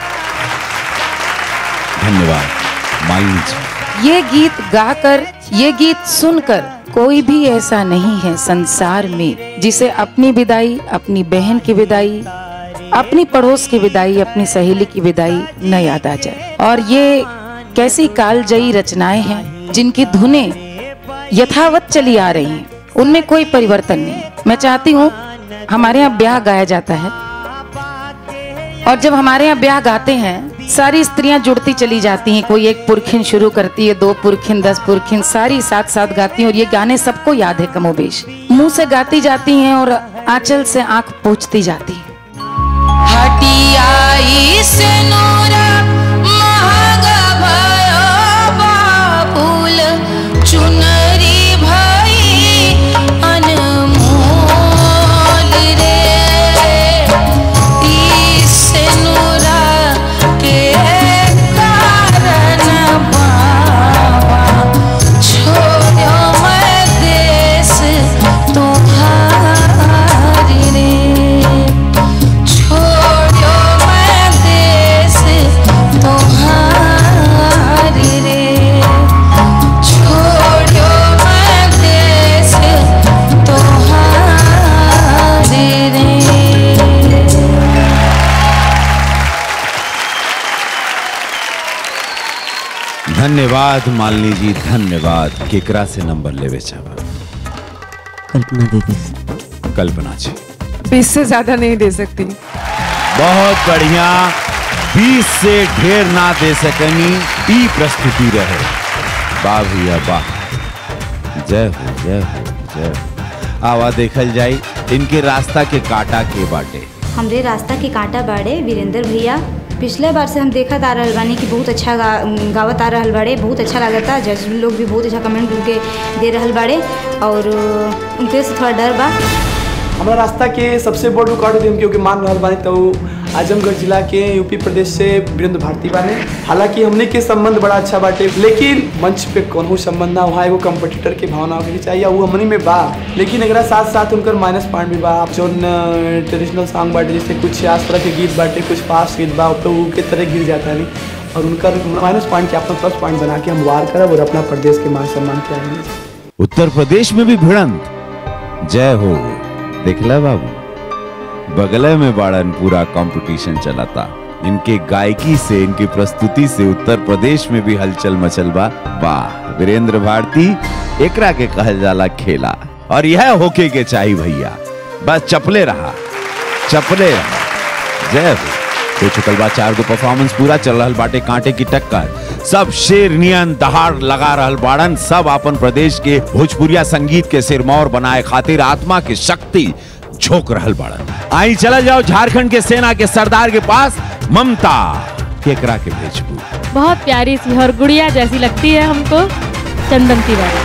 A: धन्यवाद मालिनी जी।
B: ये गीत गाकर, ये गीत सुनकर कोई भी ऐसा नहीं है संसार में जिसे अपनी विदाई, अपनी बहन की विदाई, अपनी पड़ोस की विदाई, अपनी सहेली की विदाई न याद आ जाए। और ये कैसी कालजयी रचनाएं हैं जिनकी धुनें यथावत चली आ रही हैं, उनमें कोई परिवर्तन नहीं। मैं चाहती हूँ, हमारे यहाँ ब्याह गाया जाता है और जब हमारे यहाँ ब्याह गाते हैं सारी स्त्रियां जुड़ती चली जाती हैं। कोई एक पुरखिन शुरू करती है, 2 पुरखिन, 10 पुरखिन, सारी साथ साथ गाती हैं। और ये गाने सबको याद है कमोबेश, मुंह से गाती जाती हैं और आंचल से आंख पोंछती जाती है।
I: हटियाई से नूरा महंगा भयो बाबुल, चुनरी भई अनमोल रे। इस नूरा के कारण बाबा छोड़ो मैं देश तुम्हारी रे। छोड़ो मैं देश तुम्हारी रे। छोड़ो मैं देश तुम्हारी रे।
A: धन्यवाद मालिनी जी, धन्यवाद। केकरा से नंबर लेवे चाहबा?
N: कल्पना दीदी।
A: कल्पना जी
C: 20 से ज्यादा नहीं दे सकती।
A: बहुत बढ़िया, 20 से ढेर ना दे सकनी, ई प्रस्तुति रहे। वाह भैया वाह, जय हो जय हो जय हो। आवा देखल जाई इनके रास्ता के कांटा के बाटे।
O: हमरे रास्ता के कांटा बाड़े वीरेंद्र भैया। पिछले बार से हम देखत आ रहल बानी कि बहुत अच्छा गावत आ रहल बाड़े, बहुत अच्छा लागता। जज लोग भी बहुत अच्छा कमेंट उनके दे रहल बाड़े और उनके से थोड़ा डर बा।
P: हमारा रास्ता के सबसे बड़ रुकावट हम क्योंकि मान रहा बानी तो आजमगढ़ जिला के यूपी प्रदेश से वीरेंद्र भारती बाने। हालांकि हमने के संबंध बड़ा अच्छा बाटे, लेकिन मंच पे कोनो संबंध ना हुआ, एगो कंपटीटर के भावना होनी चाहिए, वो हमनी में बा। लेकिन अगर साथ साथ उनकर माइनस पॉइंट भी बा। जो ट्रेडिशनल सॉन्ग बाटे, जैसे कुछ आस तरह के गीत बाटे, कुछ फास्ट गीत बा, तो वो के तरह गिर जाता नहीं। और उनका माइनस पॉइंट के अपना प्लस पॉइंट बना के हम वार करब और अपना प्रदेश के मान सम्मान किया।
A: उत्तर प्रदेश में भी भिड़ंत, जय हो। देखला बाबू, बगले में बाड़न पूरा कंपटीशन चलाता। इनके गायकी से, इनकी प्रस्तुति से उत्तर प्रदेश में भी हलचल मचल बा। वाह, वीरेंद्र भारती एकरा के कहल जाला खेला। और यह होके के चाहिए भैया, बस चपले रहा, चपले रहा। जय हो। हो चुकल बा 4 गो परफॉर्मेंस, पूरा चल रहल बाटे कांटे की टक्कर। सब शेर नियन दहाड़ लगा रहल बाड़न। सब अपन प्रदेश के भोजपुरिया संगीत के सिरमौर बनाए खातिर आत्मा की शक्ति झोंक रहल बाड़न। आई चला जाओ झारखंड के सेना के सरदार के पास। ममता केकरा के भेजबू?
F: बहुत प्यारी सी और गुड़िया जैसी लगती है हमको, चंदन तिवारी।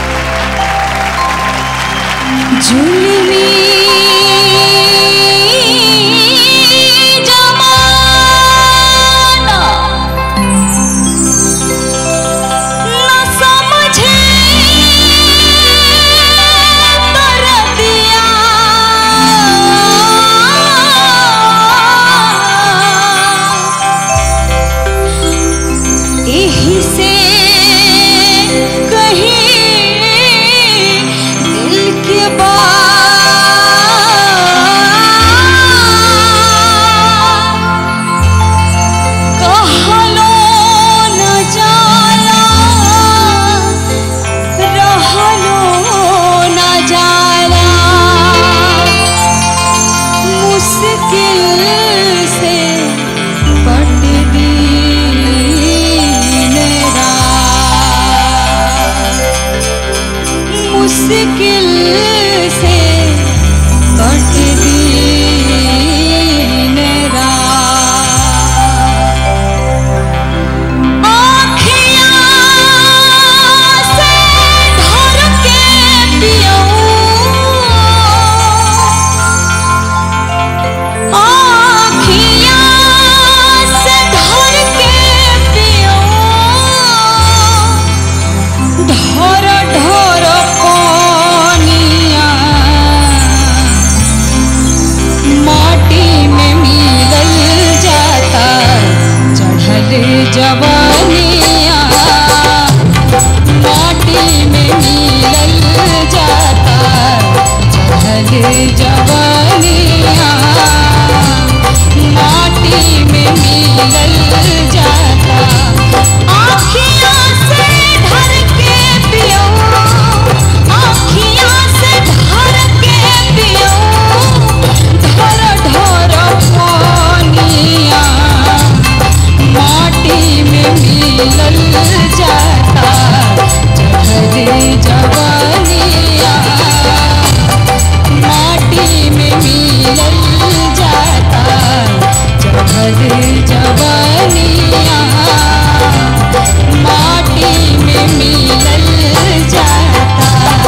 I: जुलमी कैसे कहीं दिल के कहलो न जाला रहलो न जाला मुश्किल से कट दिन रात मुश्किल से कट दिन रात आँखियाँ से धर के पियो आँखियाँ से धर के पियो ढोर ढोर पानिया माटी में मिलल जाता चढ़ल जवानिया माटी में मिलल जाता चढ़ल जवानिया माटी में मिलल जाता आँखियाँ से धर के पियो आँखियाँ से धर के पियो धर धर पानिया माटी में मिलल जाता चढ़ल जवानिया माटी में मिलल जाता चढ़ल जवानिया माटी में मिलल जाता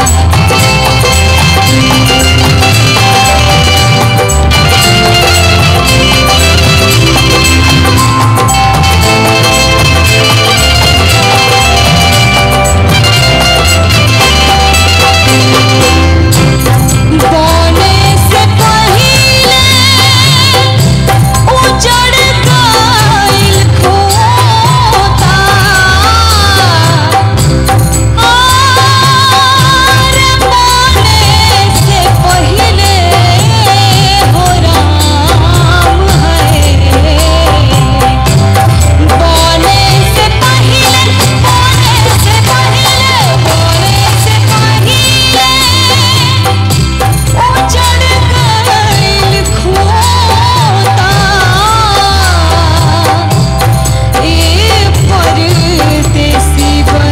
I: बोने से पहिले उजड़ गइल खोता और बोने से पहिले हो राम है बोने से पहिले उजड़ गइल खोता ए परदेसी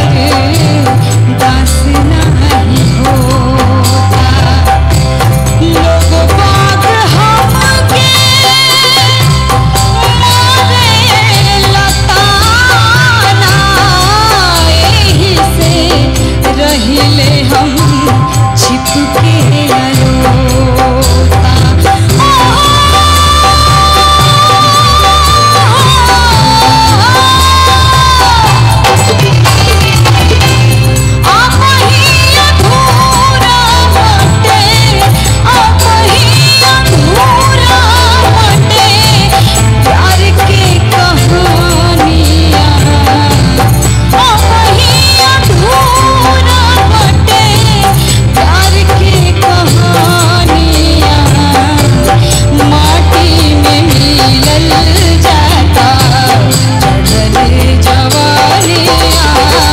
I: बरदास नहीं होता लोग बाग हमके मारे लताना एही से रहिले हम छिप के अलोता प्यार के कहानियाँ अधूरा बटे प्यार के कहानियाँ माटी में मिलल जाता चढ़ल जवानिया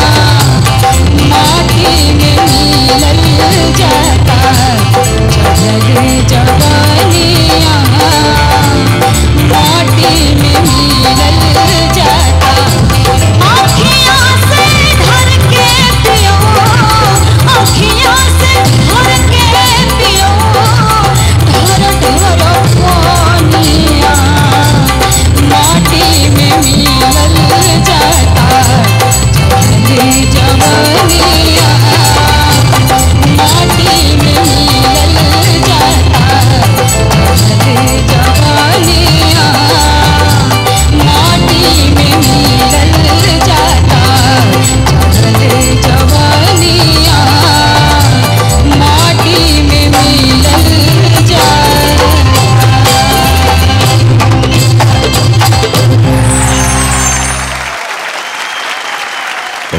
I: माटी में मिलल जाता चढ़ल जवानिया माटी में मिलल जाता आँखियाँ से धर के पियो आँखियाँ से धर के पियो धर धर पानिया माटी में मिलल जाता चढ़ल जवानिया माटी में मिलल जाता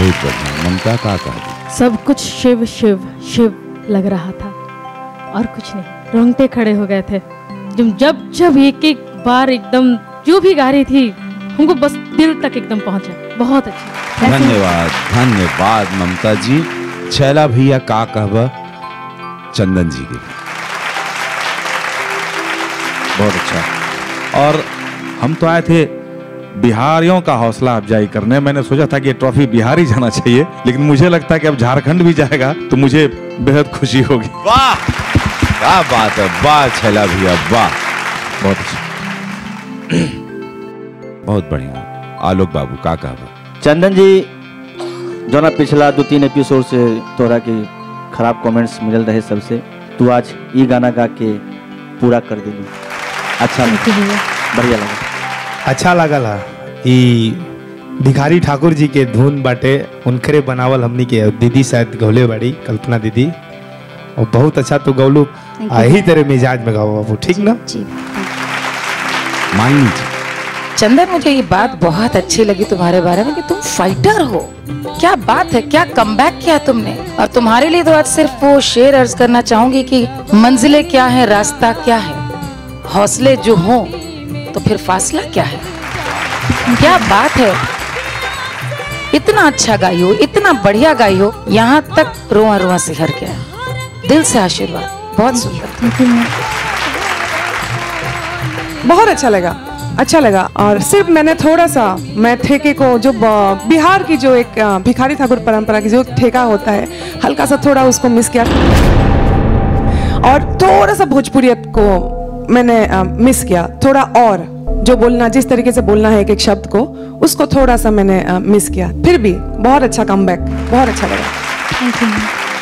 A: बहुत बढ़िया। ममता का कहा
F: सब कुछ शिव शिव शिव लग रहा था और कुछ नहीं। रोंगटे खड़े हो गए थे जब जब एक एक बार एकदम जो भी गा रही थी हमको बस दिल तक एकदम पहुंचा। बहुत अच्छा।
A: धन्यवाद धन्यवाद ममता जी। छैला भैया का कहबा चंदन जी के
J: बहुत अच्छा। और हम तो आए थे बिहारियों का हौसला अफजाई करने। मैंने सोचा था कि ये ट्रॉफी बिहार ही जाना चाहिए, लेकिन मुझे लगता है कि अब झारखंड भी जाएगा तो मुझे बेहद खुशी होगी।
A: वाह क्या बात है, वाह छैला भैया वाह,
J: बहुत अच्छा।
A: बहुत बढ़िया। आलोक बाबू का कहबा
E: चंदन जी जो ना पिछला 2-3 एपिसोड से तोरा के खराब कमेंट्स मिलल रहे सबसे, तू आज ये गाना गा के पूरा कर दिली। अच्छा लगा, बढ़िया लगा,
D: अच्छा लगल है। ई भिखारी ठाकुर जी के धुन बाटे उनकरे बनावल हमनी के दीदी शायद गौले बाड़ी, कल्पना दीदी, और बहुत अच्छा तो गौलू यही तेरे मिजाज में गाओ बाबू, ठीक ना?
A: मान लीजिए
B: चंदन, मुझे ये बात बहुत अच्छी लगी तुम्हारे बारे में कि तुम फाइटर हो। क्या बात है, क्या कमबैक किया तुमने। और तुम्हारे लिए तो आज सिर्फ वो शेर अर्ज करना चाहूंगी कि मंजिलें क्या है, रास्ता क्या है, हौसले जो हो तो फिर फासला क्या है। क्या बात है, इतना अच्छा गाई हो, इतना बढ़िया गाई हो, यहाँ तक रोआ रोआ सिहर गया। दिल से आशीर्वाद, बहुत सुंदर,
C: बहुत अच्छा लगा, अच्छा लगा। और सिर्फ मैंने थोड़ा सा, मैं ठेके को जो बिहार की जो एक भिखारी ठाकुर परंपरा की जो ठेका होता है, हल्का सा थोड़ा उसको मिस किया, और थोड़ा सा भोजपुरियत को मैंने मिस किया थोड़ा, और जो बोलना, जिस तरीके से बोलना है एक एक शब्द को, उसको थोड़ा सा मैंने मिस किया। फिर भी बहुत अच्छा कमबैक, बहुत अच्छा लगा।
K: Thank you.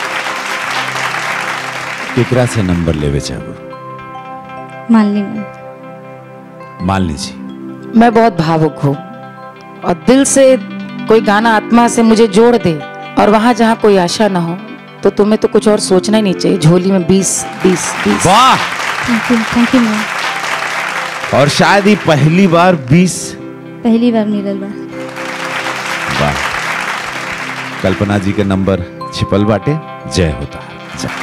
A: केकरा से नंबर लेवे चाहो?
K: मालनी मैम।
A: मालनी जी,
B: मैं बहुत भावुक हूँ और दिल से कोई गाना आत्मा से मुझे जोड़ दे, और वहाँ जहाँ कोई आशा ना हो तो तुम्हें तो कुछ और सोचना ही नहीं चाहिए। झोली में 20-20-20।
A: वाह,
K: थैंक यू मैम।
A: और शायद ही पहली बार 20
K: पहली बार मिलल बा।
A: वाह, कल्पना जी के नंबर छिपल बाटे, जय होता है।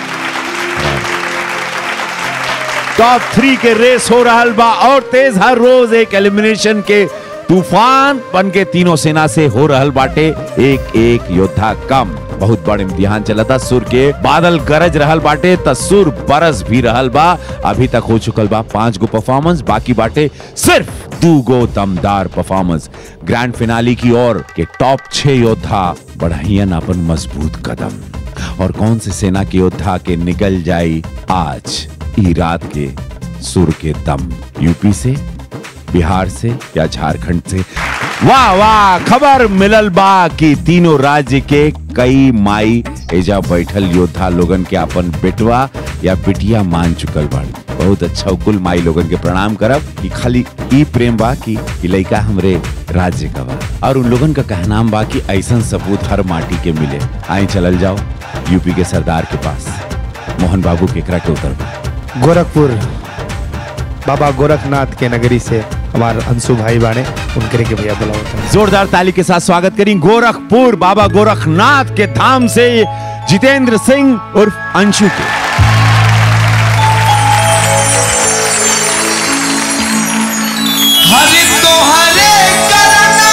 A: टॉप 3 के रेस हो रहा बा और तेज हर रोज एक एलिमिनेशन के तूफान बन के तीनों सेना से हो रहल बाटे एक एक योद्धा कम। बहुत बड़ इम्तिहान चला था, सुर के बादल गरज रहल बाटे त सुर बरस भी रहल बा। अभी तक हो चुकल बा 5 गो परफॉर्मेंस, बाकी बाटे सिर्फ 2 गो दमदार परफॉर्मेंस। ग्रैंड फिनाली की ओर के टॉप 6 योद्धा बढ़ाइयन अपन मजबूत कदम, और कौन से सेना के योद्धा के निकल जाई आज ई रात के सुर के दम, यूपी से, बिहार से या झारखंड से। वाह वाह, खबर मिलल बा कि तीनों राज्य के कई माई एजा बैठल योद्धा लोगन के अपन बेटवा या बिटिया मान चुकल बाड़ी। बहुत अच्छा, कुल माई लोगन के प्रणाम करब कि खाली ई प्रेम बा कि लइका हमरे राज्य का बा, और उन लोगन का कहनाम बा कि ऐसा सपूत हर माटी के मिले। आई चलल जाओ यूपी के सरदार के पास। मोहन बाबू केकरा के उतर बा?
D: गोरखपुर बाबा गोरखनाथ के नगरी से हमारे अंशु भाई बाणे, उनके के भैया बोला होता है।
A: जोरदार ताली के साथ स्वागत करें गोरखपुर बाबा गोरखनाथ के धाम से जितेंद्र सिंह उर्फ अंशु के।
I: हरे तो हरे करना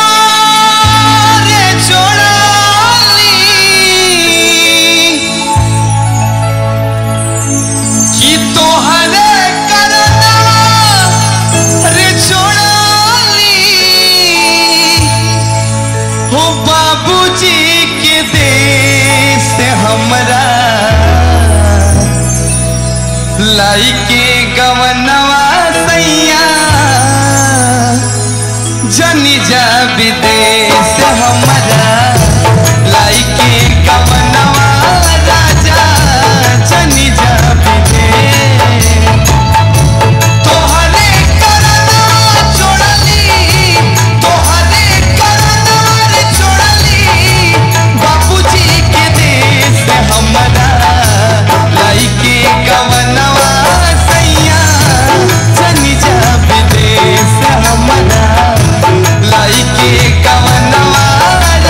I: रे जोड़ाली, कि तो हरे करना रे जोड़ाली, हो बाबूजी के देश हमरा लाई के गवनवा सैया, जनी जा विदेश हमरा लाई के गवनवा राजा, जनी जा विदेश। तोहरे करना जोड़ली, तोहरे करना रे जोड़ली, बाबूजी के देश हमरा लाई के गवनवा सैया, जनी जा विदेश हमरा लाई के गवनवा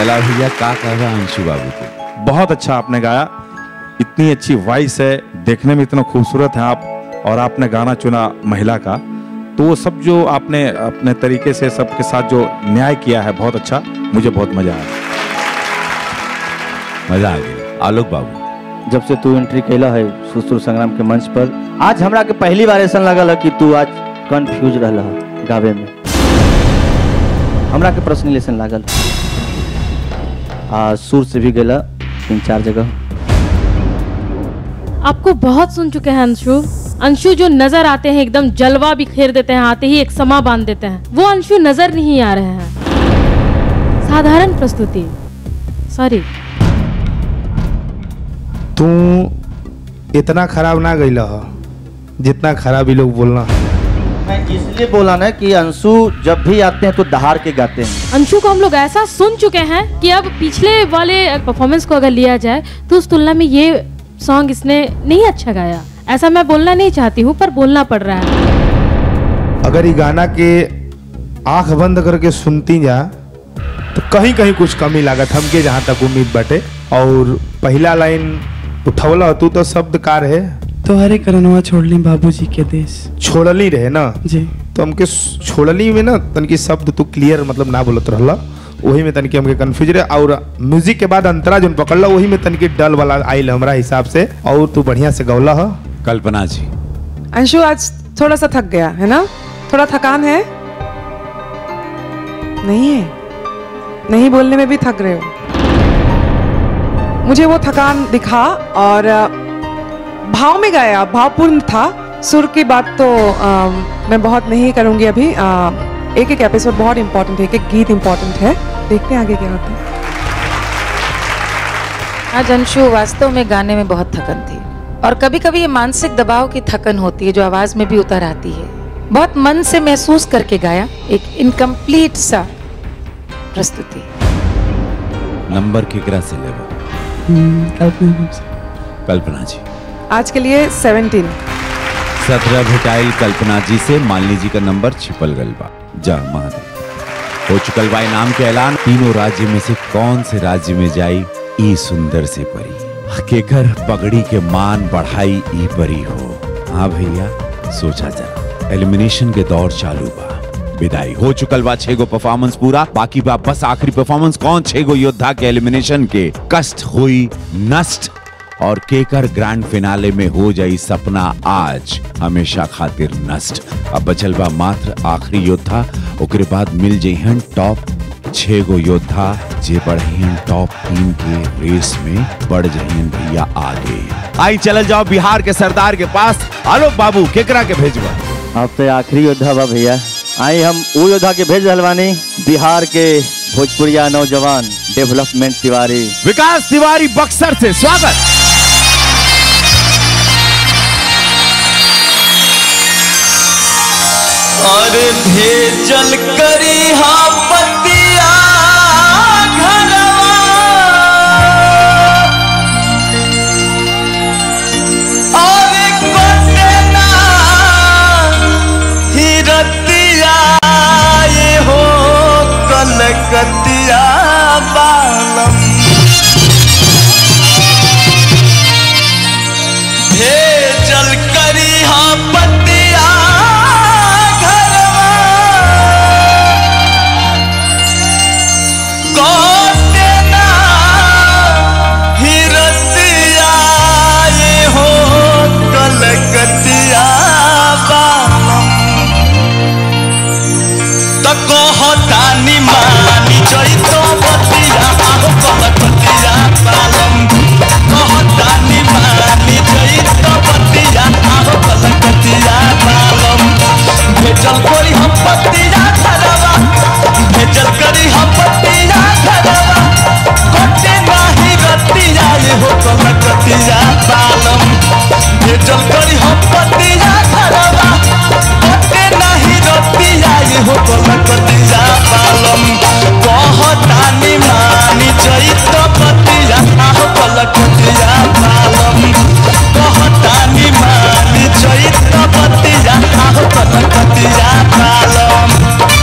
A: कैला भैया का कह रहा अंशु बाबू को?
J: बहुत अच्छा आपने गाया, इतनी अच्छी वॉइस है, देखने में इतना खूबसूरत है आप, और आपने गाना चुना महिला का, तो वो सब जो आपने अपने तरीके से सबके साथ जो न्याय किया है बहुत अच्छा, मुझे बहुत मजा आया।
A: मजा आ गया। आलोक बाबू,
E: जब से तू एंट्री कैला है सुर संग्राम के मंच पर, आज हमरा के पहली बार ऐसा लगल है कि तू आज कंफ्यूज रहला है गावे में। हमरा के पर्सनली ऐसा लागल सुर से भी गेला 3-4 जगह।
F: आपको बहुत सुन चुके हैं अंशु। अंशु जो नजर आते हैं एकदम जलवा बिखेर देते हैं, आते ही एक समा बांध देते हैं, वो अंशु नजर नहीं आ रहे हैं। साधारण प्रस्तुति, सॉरी।
D: तू इतना खराब ना गईला ह जितना खराब ही लोग बोलना।
E: मैं इसलिए बोला ना कि अंशु जब भी आते हैं तो दहाड़ के गाते हैं।
F: अंशु को हम लोग ऐसा सुन चुके हैं कि अब पिछले वाले परफॉर्मेंस को अगर लिया जाए तो उस तुलना में ये सॉन्ग इसने नहीं अच्छा गाया। ऐसा मैं बोलना नहीं चाहती हूँ पर बोलना पड़ रहा है।
D: अगर ये गाना के आंख बंद करके सुनती जा तो कहीं कहीं कुछ कमी लागत हमके, जहाँ तक उम्मीद बाटे। और पहला लाइन उठौला तू तो शब्दकार है,
Q: तोहरे करनवा छोड़ली बाबूजी के देश।
D: छोड़ली रहे ना
Q: जी,
D: तो हमके छोड़ली में ना तनकी शब्द तू क्लियर मतलब ना बोलत रहला, वही में तनकी हमके कंफ्यूज रहे। और म्यूजिक के बाद अंतरा जो पकड़ला वही में तनकी डल वाला आइल हमरा हिसाब से। और तू बढ़िया से गौला है।
A: कल्पना जी,
C: अंशु आज थोड़ा सा थक गया है ना? थोड़ा थकान है? नहीं है? नहीं बोलने में भी थक रहे हो? मुझे वो थकान दिखा और भाव में गाया, भावपूर्ण था। सुर की बात तो मैं बहुत नहीं करूंगी अभी। एक एक एपिसोड बहुत इंपॉर्टेंट है, एक एक गीत इंपॉर्टेंट है। देखते हैं आगे क्या होता है।
B: आज अंशु वास्तव में गाने में बहुत थकन थी, और कभी कभी ये मानसिक दबाव की थकन होती है जो आवाज में भी उतर आती है। बहुत मन से महसूस करके गाया, एक इनकम्प्लीट सा प्रस्तुति।
A: नंबर केकरा से लेवा? कल्पना जी,
C: आज के लिए 17।
A: 17 भेटाइल कल्पना जी से। मालिनी जी का नंबर छिपल गल बा। जा महादेव हो चुकल बा नाम के ऐलान। तीनों राज्य में से कौन से राज्य में जाई ई सुंदर से परी, केकर पगड़ी के मान बढ़ाई ई परी हो। हाँ भैया, सोचा जरा, एलिमिनेशन के दौर चालू बा। विदाई हो चुकल बा 6 गो परफॉर्मेंस पूरा, बाकी बा बस आखिरी परफॉर्मेंस। कौन 6 गो योद्धा के एलिमिनेशन के कष्ट हुई नष्ट, और केकर ग्रैंड फिनाले में हो जाई सपना आज हमेशा खातिर नष्ट। अब बचल बा मात्र आखिरी योद्धा, ओकरे बाद मिल जइहन टॉप 6 गो योद्धा जे बढ़ियन टॉप 3 के रेस में बढ़ जइहन भैया आगे। आई चल जाओ बिहार के सरदार के पास। आलोक बाबू, केकरा के भेजबा?
E: अब तो आखिरी योद्धा बा भैया। आई हम वो योद्धा के भेज रहल बानी, बिहार के भोजपुरिया नौजवान डेवलपमेंट तिवारी,
A: विकास तिवारी बक्सर से। स्वागत।
I: और भेजल करी हाँ पतिया घरवा, और कोटेना हिरतिया ये हो कलकतिया बालम। भेजल करी हाँ पतिया कहतानी मानी जइतो बतिया आहो कलकतिया बालम। कहतानी मानी जइतो बतिया आहो कलकतिया बालम। भेजल करी हम पतिया घरवा, भेजल करी हम पतिया घरवा, कोटे नाही रतिया ये हो कलकतिया बालम। भेजल करी हम पतिया घरवा, कोटे नाही रतिया ये हो कलकतिया बालम। कहतानी मानी जइतो बतिया आहो कलकतिया बालम। कहतानी मानी जइतो बतिया आहो कलकतिया बालम।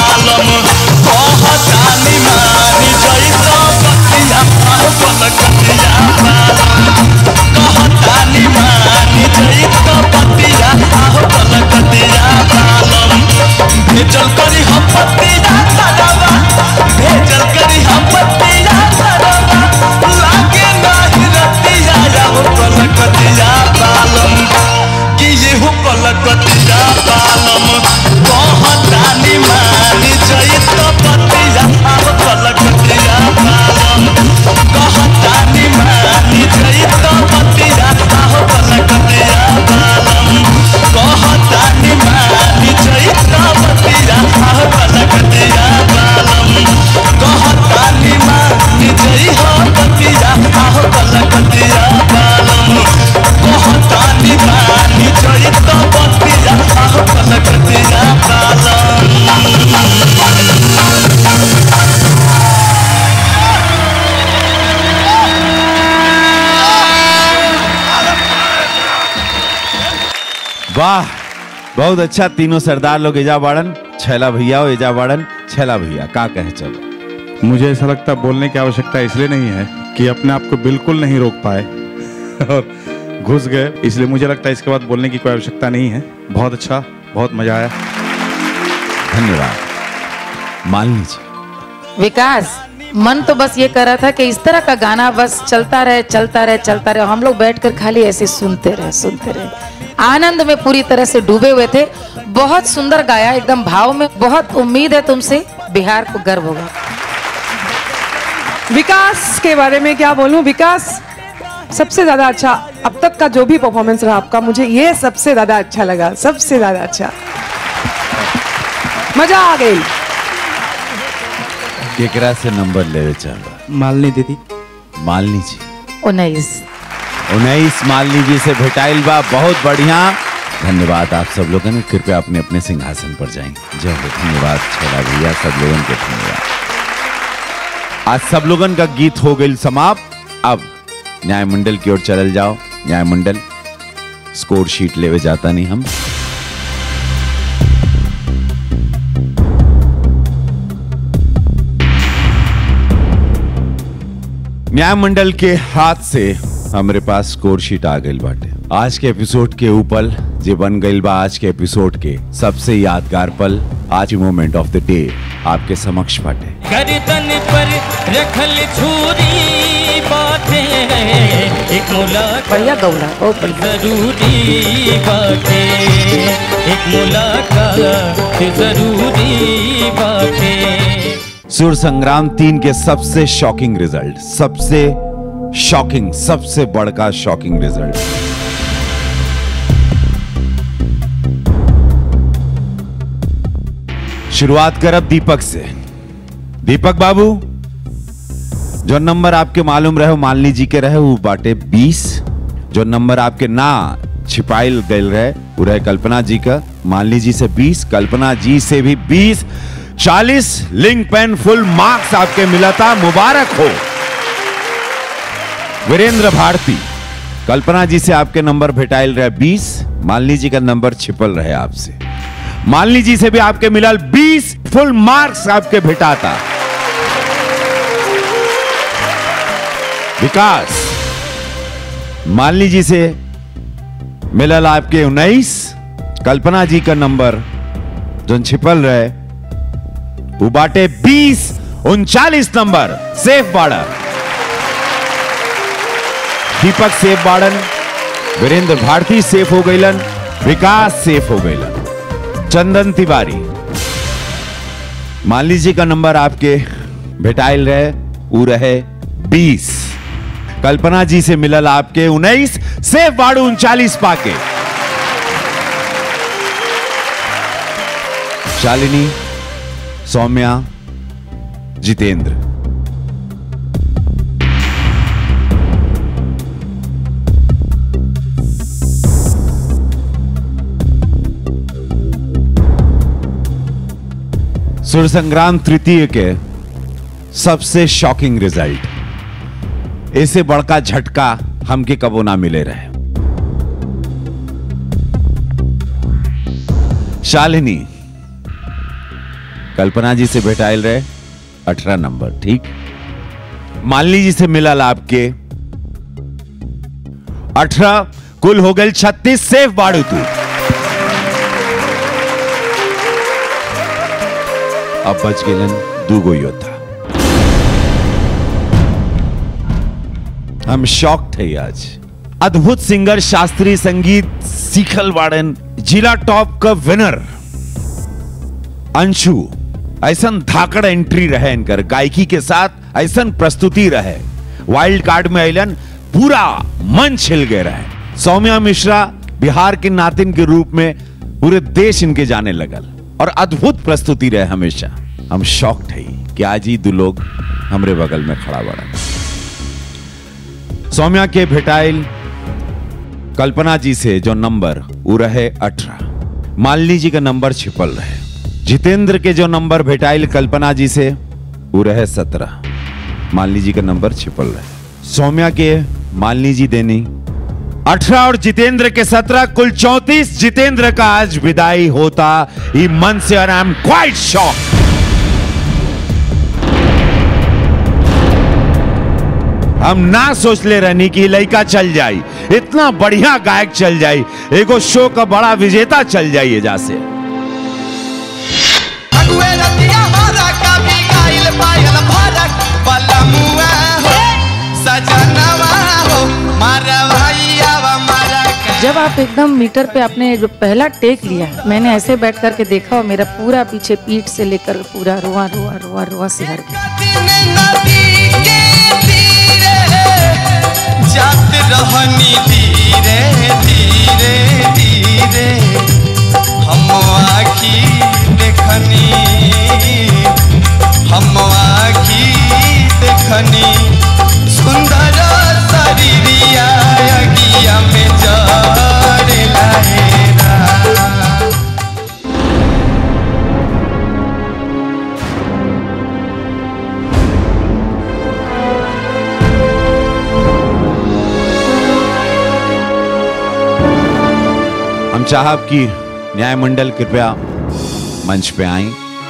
I: बालम कहतानी मानी जैत बतिया आओ कलकतिया बालम कहतानी मानी जैत बतिया आओ कलकतिया बालम भेजल करी हम पतिया तरवा भेजल करी हम पतिया तरवा लागे नाही रतिया आओ कलकतिया बालम कि ये हो कलकतिया बालम कहतानी मानी जैत बतिया आओ कलकतिया बालम कहतानी मानी जैत बतिया आओ कलकतिया बालम कहतानी मानी जैत बतिया आओ कलकतिया बालम कहतानी मानी जैत बतिया आओ कलकतिया बालम कहतानी मानी जैत बतिया आओ कलकतिया बालम।
A: वाह, बहुत अच्छा। तीनों सरदार लोग एजा बाड़न, छैला भैया और एजा बाड़न। छैला भैया का कहे चलो?
J: मुझे ऐसा लगता है बोलने की आवश्यकता इसलिए नहीं है कि अपने आप को बिल्कुल नहीं रोक पाए और घुस गए, इसलिए मुझे लगता है इसके बाद बोलने की कोई आवश्यकता नहीं है। बहुत अच्छा, बहुत मजा आया,
A: धन्यवाद। मालिनी जी।
B: विकास, मन तो बस ये कर रहा था कि इस तरह का गाना बस चलता रहे चलता रहे चलता रहे, हम लोग बैठकर खाली ऐसे सुनते रहे, आनंद में पूरी तरह से डूबे हुए थे। बहुत सुंदर गाया, एकदम भाव में। बहुत उम्मीद है तुमसे, बिहार को गर्व होगा।
C: विकास के बारे में क्या बोलूं? विकास सबसे ज्यादा अच्छा अब तक का जो भी परफॉर्मेंस रहा आपका, मुझे ये सबसे ज्यादा अच्छा लगा, सबसे ज्यादा अच्छा, मजा आ गई।
A: केकरा से नंबर लेवे चाहबा?
Q: मालिनी दीदी।
A: मालिनी जी।
B: 19
A: मालिनी जी से भेटाइल बा, बहुत बढ़िया। धन्यवाद आप सब लोगों ने। कृपया अपने अपने सिंहासन पर जाएंगे। जय हो। धन्यवाद छैला भैया, सब लोगों के धन्यवाद। आज सब लोगन का गीत हो गई समाप्त। अब न्याय मंडल की ओर चल जाओ। न्याय मंडल स्कोर शीट लेवे जाता नहीं हम। न्याय मंडल के हाथ से हमारे पास स्कोर शीट आ गई बाटे। आज के एपिसोड के ऊपर जे बन गई बा, आज के एपिसोड के सबसे यादगार पल, आज मोमेंट ऑफ द डे आपके समक्ष बाटे।
I: गर्दन पर रखल छुरी बाटे, एक मुलाकात
B: बढ़िया गौला, बहुत
I: जरूरी बाटे, एक मुलाकात जरूरी बाटे।
A: सुर संग्राम 3 के सबसे शॉकिंग रिजल्ट, सबसे शॉकिंग, सबसे बड़का शॉकिंग रिजल्ट। शुरुआत करब दीपक से। दीपक बाबू, जो नंबर आपके मालूम रहे मालिनी जी के रहे वो बाटे 20। जो नंबर आपके ना छिपाइल गए रहे वो रहे कल्पना जी का। मालिनी जी से 20, कल्पना जी से भी 20, 40 लिंक पेन फुल मार्क्स आपके मिला था। मुबारक हो। वीरेंद्र भारती, कल्पना जी से आपके नंबर भेटाइल रहे 20, मालिनी जी का नंबर छिपल रहे आपसे। मालिनी जी से भी आपके मिलल 20 फुल मार्क्स आपके भेटाता। विकास, मालिनी जी से मिलल आपके 19, कल्पना जी का नंबर जो छिपल रहे वो बाटे 20, 39 नंबर सेफ बाड़ा। दीपक सेफ बाड़न, वीरेंद्र भारती सेफ हो गईलन, विकास सेफ हो गईलन। चंदन तिवारी, मालिनी जी का नंबर आपके भेटाइल रहे वो रहे 20, कल्पना जी से मिलल आपके 19, सेफ बाड़ू 39 पाके। शालिनी, सौम्या, जितेंद्र, सुर संग्राम तृतीय के सबसे शॉकिंग रिजल्ट। ऐसे बड़का झटका हमके कबो ना मिले रहे। शालिनी, कल्पना जी से भेटाइल रहे 18 नंबर, ठीक। मालिनी जी से मिला आपके 18, कुल हो गए 36। सेफ बाड़ू तू। अब बच गेलन 2 योद्धा। हम शॉक थे आज। अद्भुत सिंगर, शास्त्रीय संगीत सीखल वाड़न, जिला टॉप का विनर अंशु। ऐसन धाकड़ एंट्री रहे इनकर, गायकी के साथ ऐसन प्रस्तुति रहे। वाइल्ड कार्ड में अलन, पूरा मन छिल गए रहे। सौम्या मिश्रा बिहार के नातिन के रूप में पूरे देश इनके जाने लगल और अद्भुत प्रस्तुति रहे हमेशा। हम शॉक थे कि आज ही 2 लोग हमरे बगल में खड़ा बड़ा। सौम्या के भेटाइल कल्पना जी से जो नंबर वो रहे 18, मालिनी जी का नंबर छिपल रहे। जितेंद्र के जो नंबर भेटाइल कल्पना जी से वो रहे 17, मालिनी जी का नंबर छिपल रहे। सौम्या के मालिनी जी देनी 18 और जितेंद्र के 17, कुल 34। जितेंद्र का आज विदाई होता ये मन से, और आई एम क्वाइट शॉक। हम ना सोच ले रहनी कि लड़का चल जाई, इतना बढ़िया गायक चल जाई, एगो शो का बड़ा विजेता चल जाइए जैसे।
B: जब आप एकदम मीटर पे आपने जो पहला टेक लिया, मैंने ऐसे बैठ करके देखा और मेरा पूरा पीछे पीठ से लेकर पूरा रुआ रुआ रुआ रुआ सिहर
R: जात रहनी धीरे धीरे धीरे, हम आखी देखनी, हम आखी देखनी, सुंदर शरीरिया अगिया में जरे लहेरा।
A: हम चाहब कि न्याय मंडल कृपया मंच पे आए।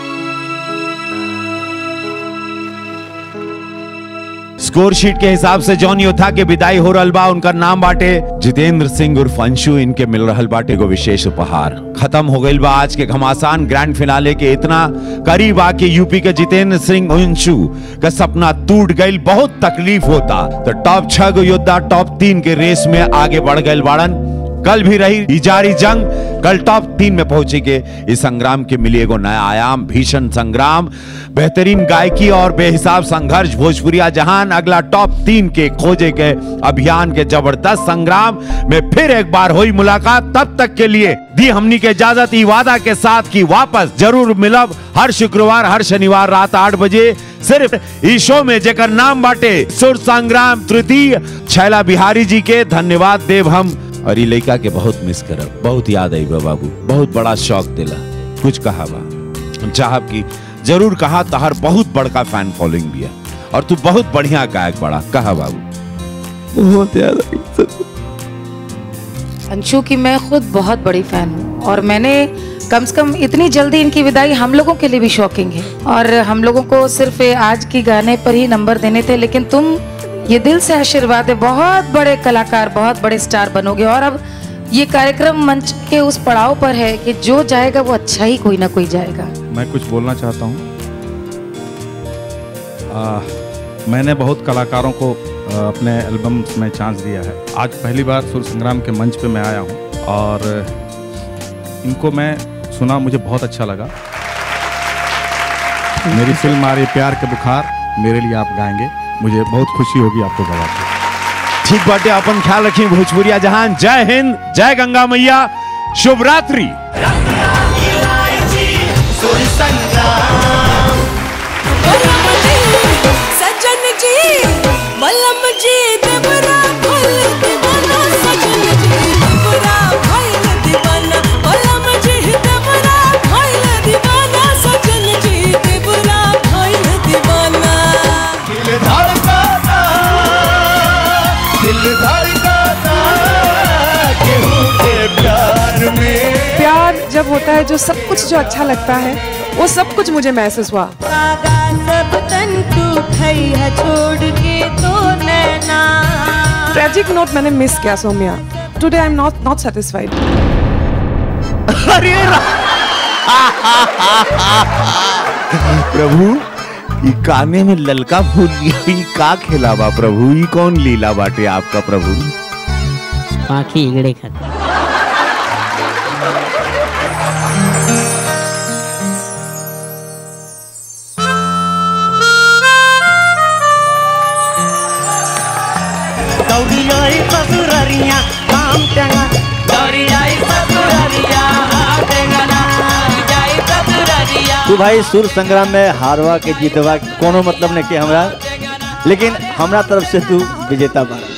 A: स्कोर शीट के हिसाब से जौन योद्धा के विदाई हो रहल बा, उनका नाम बाटे जितेंद्र सिंह उर्फ अंशु। इनके मिल रहल बाटे को विशेष उपहार। खत्म हो गई बा आज के घमासान ग्रैंड फिनाले के इतना करीब आके यूपी के जितेंद्र सिंह अंशु का सपना टूट गई। बहुत तकलीफ होता तो टॉप 6 गो योद्धा टॉप 3 के रेस में आगे बढ़ गए बाड़न। कल भी रही जारी जंग, कल टॉप 3 में पहुंचे के इस संग्राम के मिली एगो नया आयाम, भीषण संग्राम, बेहतरीन गायकी और बेहिसाब संघर्ष, भोजपुरिया जहान। अगला टॉप 3 के खोजे के अभियान के जबरदस्त संग्राम में फिर एक बार हुई मुलाकात। तब तक के लिए दी हमनी के इजाजत ई वादा के साथ कि वापस जरूर मिलब हर शुक्रवार हर शनिवार रात 8 बजे सिर्फ इस शो में, जेकर नाम बाटे सुर संग्राम तृतीय। छैला बिहारी जी के धन्यवाद देव हम, और ये लड़का के बहुत मिस करब, बहुत याद आई बा बाबू, बहुत बड़ा शौक दिला। कुछ कहा बा, हम चाहब कि जरूर कहा, तहर बहुत बड़का फैन फॉलोइंग भी है और तू बहुत बढ़िया गायक बड़ा। कहा बाबू।
Q: बहुत याद आई
B: अंशु की मैं खुद बहुत बड़ी फैन हूँ और मैंने कम से कम इतनी जल्दी इनकी विदाई हम लोगों के लिए भी शॉकिंग है। और हम लोगों को सिर्फ आज की गाने पर ही नंबर देने थे, लेकिन तुम ये दिल से आशीर्वाद है, बहुत बड़े कलाकार, बहुत बड़े स्टार बनोगे। और अब ये कार्यक्रम मंच के उस पड़ाव पर है कि जो जाएगा वो अच्छा ही कोई ना कोई जाएगा।
J: मैं कुछ बोलना चाहता हूँ। मैंने बहुत कलाकारों को अपने एल्बम में चांस दिया है। आज पहली बार सुर संग्राम के मंच पे मैं आया हूँ और इनको मैं सुना, मुझे बहुत अच्छा लगा। मेरी फिल्म आ रही प्यार के बुखार, मेरे लिए आप गाएंगे, मुझे बहुत खुशी होगी आपको गवा।
A: ठीक बाटे, अपन ख्याल रखिए भोजपुरिया जहान। जय हिंद, जय गंगा मैया, शुभ रात्रि।
R: सजन जी मलम जी देवरा भइल दीवाना, सजन जी देवरा भइल दीवाना, मलम जी देवरा भइल दीवाना, सजन जी देवरा भइल दीवाना। दिल धड़काता, दिल धड़काता केहू के प्यार में।
C: प्यार जब है, जो सब कुछ जो अच्छा लगता है, वो सब कुछ मुझे महसूस हुआ।
R: सब तन तू खैया छोड़ के तो नैना।
C: ट्रेजिक नोट मैंने मिस किया Saumya. Today I am not satisfied.
A: अरे प्रभु ई काने में ललका फूल ई का खिलावा प्रभु, ई कौन लीला बाटे आपका प्रभु?
N: पाखी इगड़े खाते।
R: दौड़ी आई ससुररिया काम टेंगा, दौड़ी आई ससुररिया टेंगना, जाई ससुररिया।
E: तू भाई सुर संग्राम में हारवा के जीतवा कोनो मतलब नहीं के हमरा, लेकिन हमरा तरफ से तू विजेता बना।